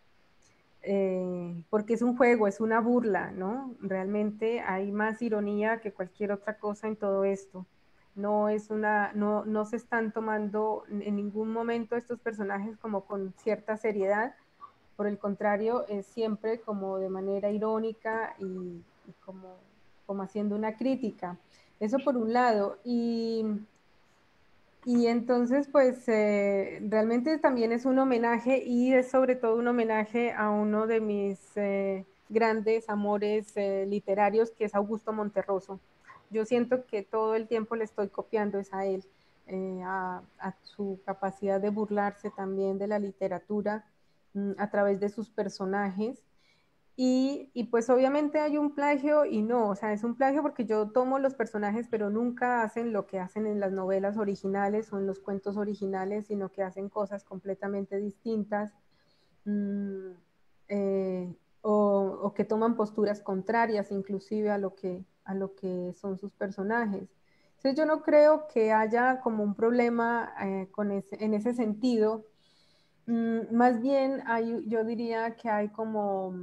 C: eh, porque es un juego, es una burla, ¿no? Realmente hay más ironía que cualquier otra cosa en todo esto. No es una, no, no se están tomando en ningún momento estos personajes como con cierta seriedad. Por el contrario, es siempre como de manera irónica y, y como, como haciendo una crítica. Eso por un lado. Y, y entonces, pues, eh, realmente también es un homenaje y es sobre todo un homenaje a uno de mis eh, grandes amores eh, literarios, que es Augusto Monterroso. Yo siento que todo el tiempo le estoy copiando es a él, eh, a, a su capacidad de burlarse también de la literatura mm, a través de sus personajes. Y, y, pues obviamente hay un plagio y no, o sea, es un plagio porque yo tomo los personajes, pero nunca hacen lo que hacen en las novelas originales o en los cuentos originales, sino que hacen cosas completamente distintas mmm, eh, o, o, que toman posturas contrarias inclusive a lo que, a lo que son sus personajes. Entonces yo no creo que haya como un problema eh, con ese, en ese sentido. Mm, más bien hay, yo diría que hay como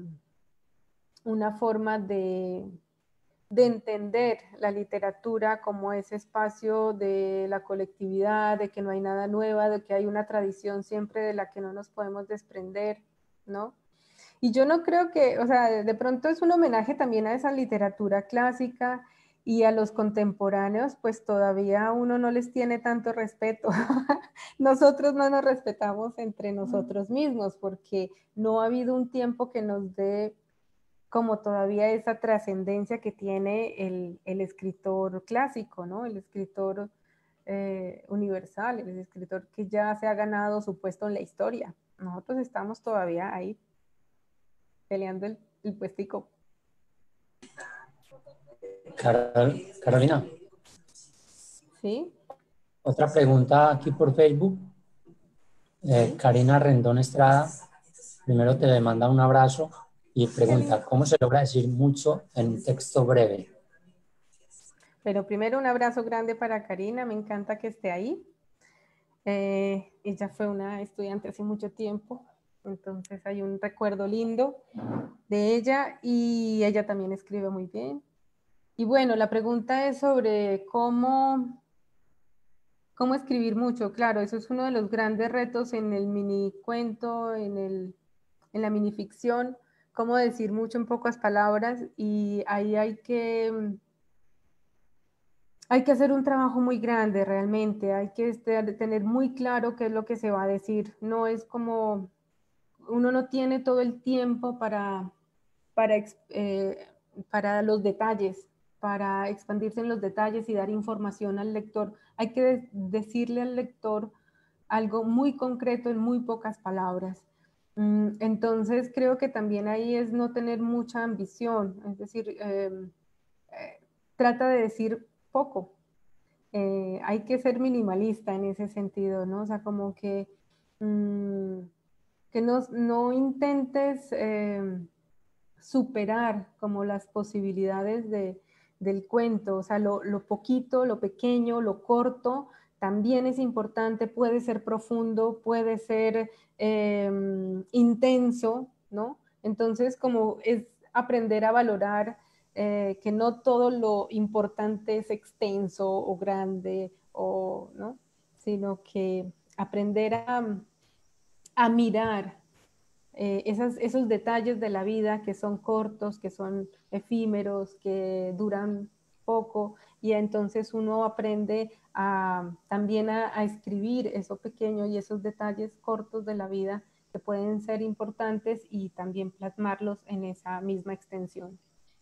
C: una forma de, de entender la literatura como ese espacio de la colectividad, de que no hay nada nuevo, de que hay una tradición siempre de la que no nos podemos desprender, ¿no? Y yo no creo que, o sea, de pronto es un homenaje también a esa literatura clásica y a los contemporáneos, pues todavía uno no les tiene tanto respeto. Nosotros no nos respetamos entre nosotros mismos porque no ha habido un tiempo que nos dé como todavía esa trascendencia que tiene el, el escritor clásico, ¿no? El escritor eh, universal, el escritor que ya se ha ganado su puesto en la historia. Nosotros estamos todavía ahí peleando el, el puestico.
A: Carol, Carolina.
C: ¿Sí?
A: Otra pregunta aquí por Facebook. Eh, Karina Rendón Estrada, primero te manda un abrazo y pregunta, ¿cómo se logra decir mucho en un texto breve?
C: Pero primero un abrazo grande para Karina, me encanta que esté ahí. Eh, ella fue una estudiante hace mucho tiempo, entonces hay un recuerdo lindo de ella y ella también escribe muy bien. Y bueno, la pregunta es sobre cómo, cómo escribir mucho. Claro, eso es uno de los grandes retos en el mini cuento, en, el, en la minificción, cómo decir mucho en pocas palabras y ahí hay que... Hay que hacer un trabajo muy grande realmente, hay que tener muy claro qué es lo que se va a decir. No es como, uno no tiene todo el tiempo para, para, eh, para los detalles, para expandirse en los detalles y dar información al lector. Hay que de decirle al lector algo muy concreto en muy pocas palabras. Entonces creo que también ahí es no tener mucha ambición, es decir, eh, eh, trata de decir poco. Eh, hay que ser minimalista en ese sentido, ¿no? O sea, como que, mmm, que no, no intentes eh, superar como las posibilidades de, del cuento, o sea, lo, lo poquito, lo pequeño, lo corto, también es importante, puede ser profundo, puede ser eh, intenso, ¿no? Entonces, como es aprender a valorar eh, que no todo lo importante es extenso o grande, o, ¿no? Sino que aprender a, a mirar eh, esas, esos detalles de la vida que son cortos, que son efímeros, que duran poco, y entonces uno aprende a, también a, a escribir eso pequeño y esos detalles cortos de la vida que pueden ser importantes y también plasmarlos en esa misma extensión.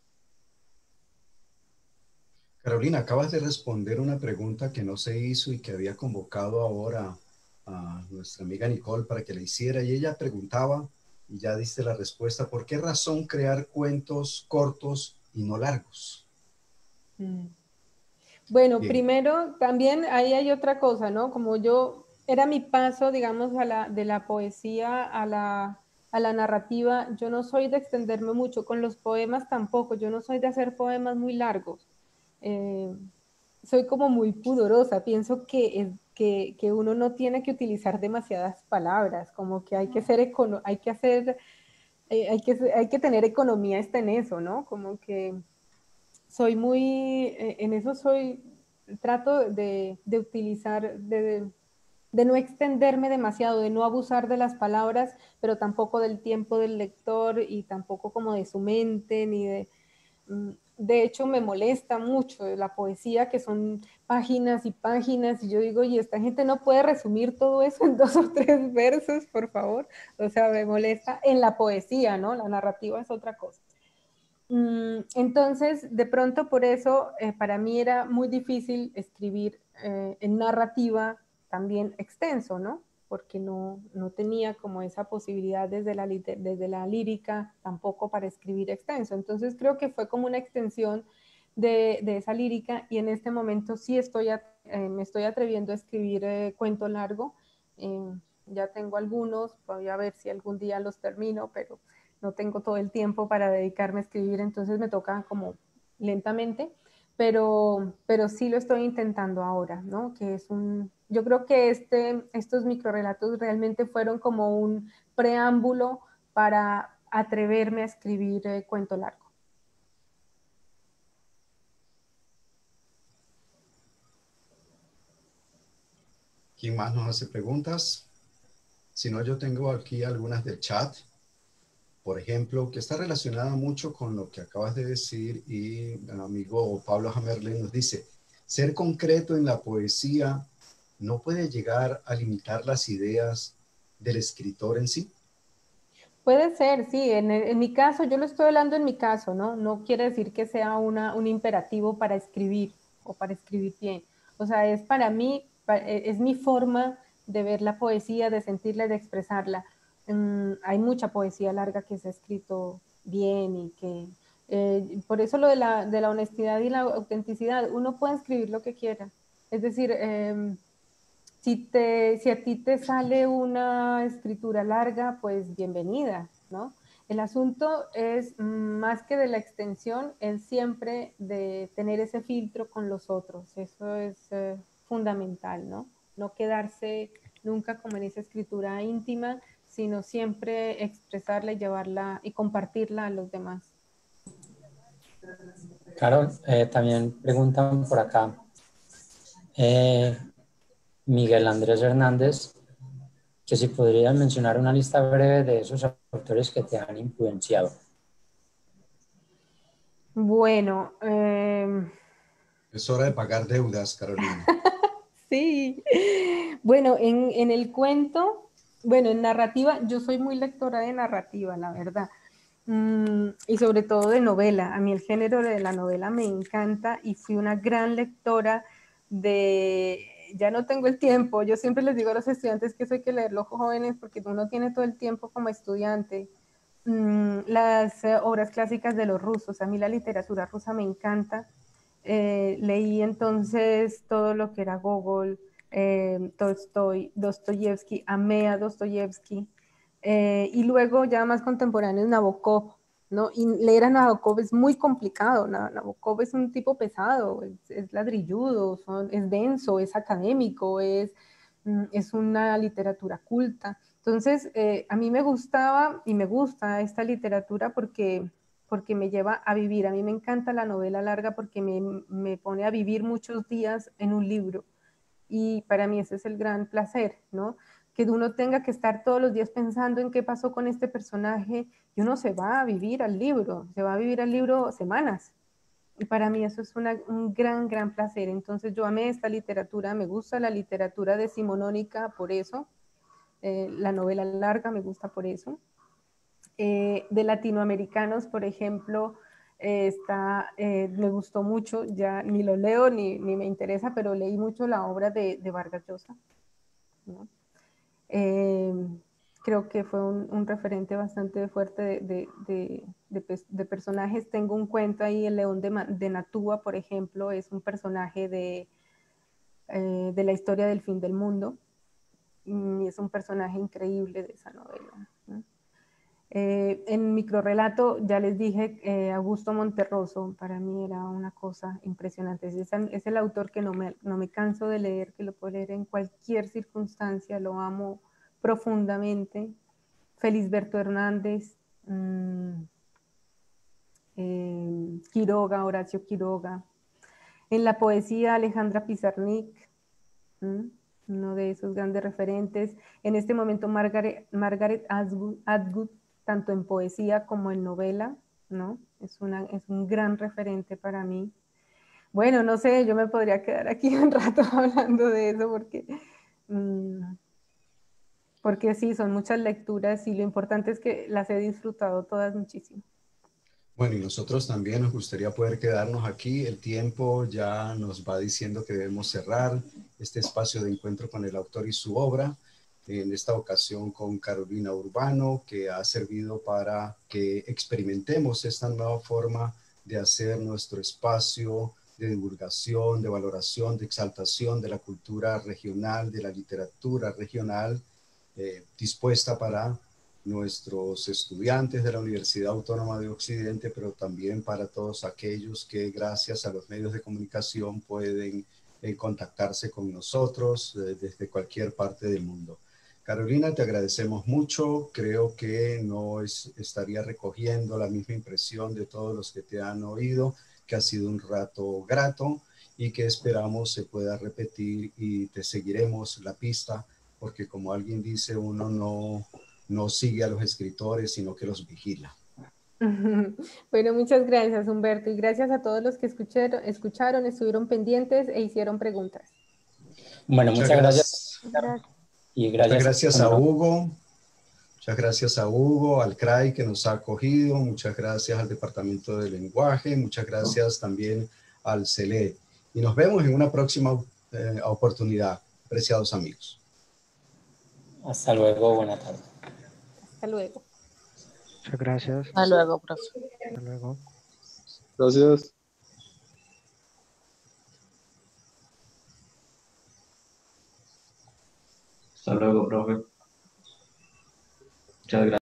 B: Carolina, acabas de responder una pregunta que no se hizo y que había convocado ahora a nuestra amiga Nicole para que la hiciera, y ella preguntaba, y ya diste la respuesta, ¿por qué razón crear cuentos cortos y no largos?
C: Mm. Bueno,
B: Bien.
C: primero también ahí hay otra cosa, ¿no? Como yo, era mi paso, digamos, a la, de la poesía a la, a la narrativa, yo no soy de extenderme mucho, con los poemas tampoco, yo no soy de hacer poemas muy largos. Eh, soy como muy pudorosa, pienso que, es, que, que uno no tiene que utilizar demasiadas palabras, como que hay que ser, econo hay que hacer, eh, hay, que, hay que tener economía está en eso, ¿no? Como que soy muy, en eso soy, trato de, de utilizar, de, de no extenderme demasiado, de no abusar de las palabras, pero tampoco del tiempo del lector y tampoco como de su mente, ni de... De hecho, me molesta mucho la poesía, que son páginas y páginas, y yo digo, y esta gente no puede resumir todo eso en dos o tres versos, por favor. O sea, me molesta en la poesía, ¿no? La narrativa es otra cosa. Entonces, de pronto por eso eh, para mí era muy difícil escribir eh, en narrativa también extenso, ¿no? Porque no, no tenía como esa posibilidad desde la, desde la lírica tampoco para escribir extenso. Entonces creo que fue como una extensión de, de esa lírica, y en este momento sí estoy a, eh, me estoy atreviendo a escribir eh, cuento largo. Eh, ya tengo algunos, voy a ver si algún día los termino, pero no tengo todo el tiempo para dedicarme a escribir, entonces me toca como lentamente, pero, pero sí lo estoy intentando ahora, ¿no? Que es un, yo creo que este, estos microrelatos realmente fueron como un preámbulo para atreverme a escribir eh, cuento largo.
B: ¿Quién más nos hace preguntas? Si no, yo tengo aquí algunas del chat, por ejemplo, que está relacionada mucho con lo que acabas de decir, y el amigo Pablo Hamerle nos dice, ser concreto en la poesía no puede llegar a limitar las ideas del escritor en sí.
C: Puede ser, sí, en, en mi caso, yo lo estoy hablando en mi caso, ¿no? No quiere decir que sea una, un imperativo para escribir o para escribir bien. O sea, es para mí, es mi forma de ver la poesía, de sentirla, de expresarla. Um, hay mucha poesía larga que se ha escrito bien y que, eh, por eso lo de la, de la honestidad y la autenticidad, uno puede escribir lo que quiera. Es decir, eh, si, te, si a ti te sale una escritura larga, pues bienvenida, ¿no? El asunto es más que de la extensión, es siempre de tener ese filtro con los otros. Eso es eh, fundamental, ¿no? No quedarse nunca como en esa escritura íntima, sino siempre expresarla y llevarla y compartirla a los demás.
A: Carol, eh, también preguntan por acá. Eh, Miguel Andrés Hernández, que si podrías mencionar una lista breve de esos autores que te han influenciado.
C: Bueno, eh...
B: es hora de pagar deudas, Carolina.
C: Sí, bueno, en, en el cuento, bueno, en narrativa, yo soy muy lectora de narrativa, la verdad, mm, y sobre todo de novela. A mí el género de la novela me encanta y fui una gran lectora de, ya no tengo el tiempo, yo siempre les digo a los estudiantes que eso hay que leerlo jóvenes porque uno tiene todo el tiempo como estudiante. Mm, las eh, obras clásicas de los rusos, a mí la literatura rusa me encanta. Eh, leí entonces todo lo que era Gogol, eh, Tolstoy, Dostoyevsky, amé a Dostoyevsky, eh, y luego ya más contemporáneo Nabokov, ¿no? Y leer a Nabokov es muy complicado, Nabokov es un tipo pesado, es, es ladrilludo, son, es denso, es académico, es, es una literatura culta. Entonces, eh, a mí me gustaba y me gusta esta literatura porque porque me lleva a vivir. A mí me encanta la novela larga porque me, me pone a vivir muchos días en un libro. Y para mí ese es el gran placer, ¿no? que uno tenga que estar todos los días pensando en qué pasó con este personaje, y uno se va a vivir al libro, se va a vivir al libro semanas. Y para mí eso es una, un gran, gran placer. Entonces yo amé esta literatura, me gusta la literatura decimonónica por eso, eh, la novela larga me gusta por eso. Eh, de latinoamericanos, por ejemplo, eh, está, eh, me gustó mucho, ya ni lo leo ni, ni me interesa, pero leí mucho la obra de, de Vargas Llosa, ¿no? Eh, creo que fue un, un, referente bastante fuerte de, de, de, de, de personajes. Tengo un cuento ahí, El León de, de Natúa, por ejemplo, es un personaje de, eh, de la historia del fin del mundo, y es un personaje increíble de esa novela, ¿no? Eh, en microrrelato, ya les dije, eh, Augusto Monterroso, para mí era una cosa impresionante. Es, es el autor que no me, no me canso de leer, que lo puedo leer en cualquier circunstancia, lo amo profundamente. Felisberto Hernández, mmm, eh, Quiroga, Horacio Quiroga. En la poesía, Alejandra Pizarnik, ¿m? uno de esos grandes referentes. En este momento, Margaret, Margaret Atwood, Atwood, tanto en poesía como en novela, ¿no? Es, una, es un gran referente para mí. Bueno, no sé, yo me podría quedar aquí un rato hablando de eso porque, mmm, porque sí, son muchas lecturas y lo importante es que las he disfrutado todas muchísimo.
B: Bueno, y nosotros también nos gustaría poder quedarnos aquí. El tiempo ya nos va diciendo que debemos cerrar este espacio de encuentro con el autor y su obra. En esta ocasión con Carolina Urbano, que ha servido para que experimentemos esta nueva forma de hacer nuestro espacio de divulgación, de valoración, de exaltación de la cultura regional, de la literatura regional, eh, dispuesta para nuestros estudiantes de la Universidad Autónoma de Occidente, pero también para todos aquellos que gracias a los medios de comunicación pueden eh, contactarse con nosotros eh, desde cualquier parte del mundo. Carolina, te agradecemos mucho. Creo que no es, estaría recogiendo la misma impresión de todos los que te han oído, que ha sido un rato grato y que esperamos se pueda repetir y te seguiremos la pista, porque como alguien dice, uno no, no sigue a los escritores, sino que los vigila.
C: Bueno, muchas gracias, Humberto, y gracias a todos los que escucharon, escucharon estuvieron pendientes e hicieron preguntas.
A: Bueno, muchas, muchas gracias.
I: gracias.
A: Y gracias,
B: muchas gracias a Hugo. Muchas gracias a Hugo, al C R A I que nos ha acogido, muchas gracias al Departamento de Lenguaje, muchas gracias también al C E L E. Y nos vemos en una próxima eh, oportunidad, apreciados amigos.
A: Hasta luego, buena tarde.
C: Hasta luego.
E: Muchas gracias.
J: Hasta luego, profe.
E: Hasta luego.
D: Gracias.
K: Hasta luego, profe. Muchas gracias.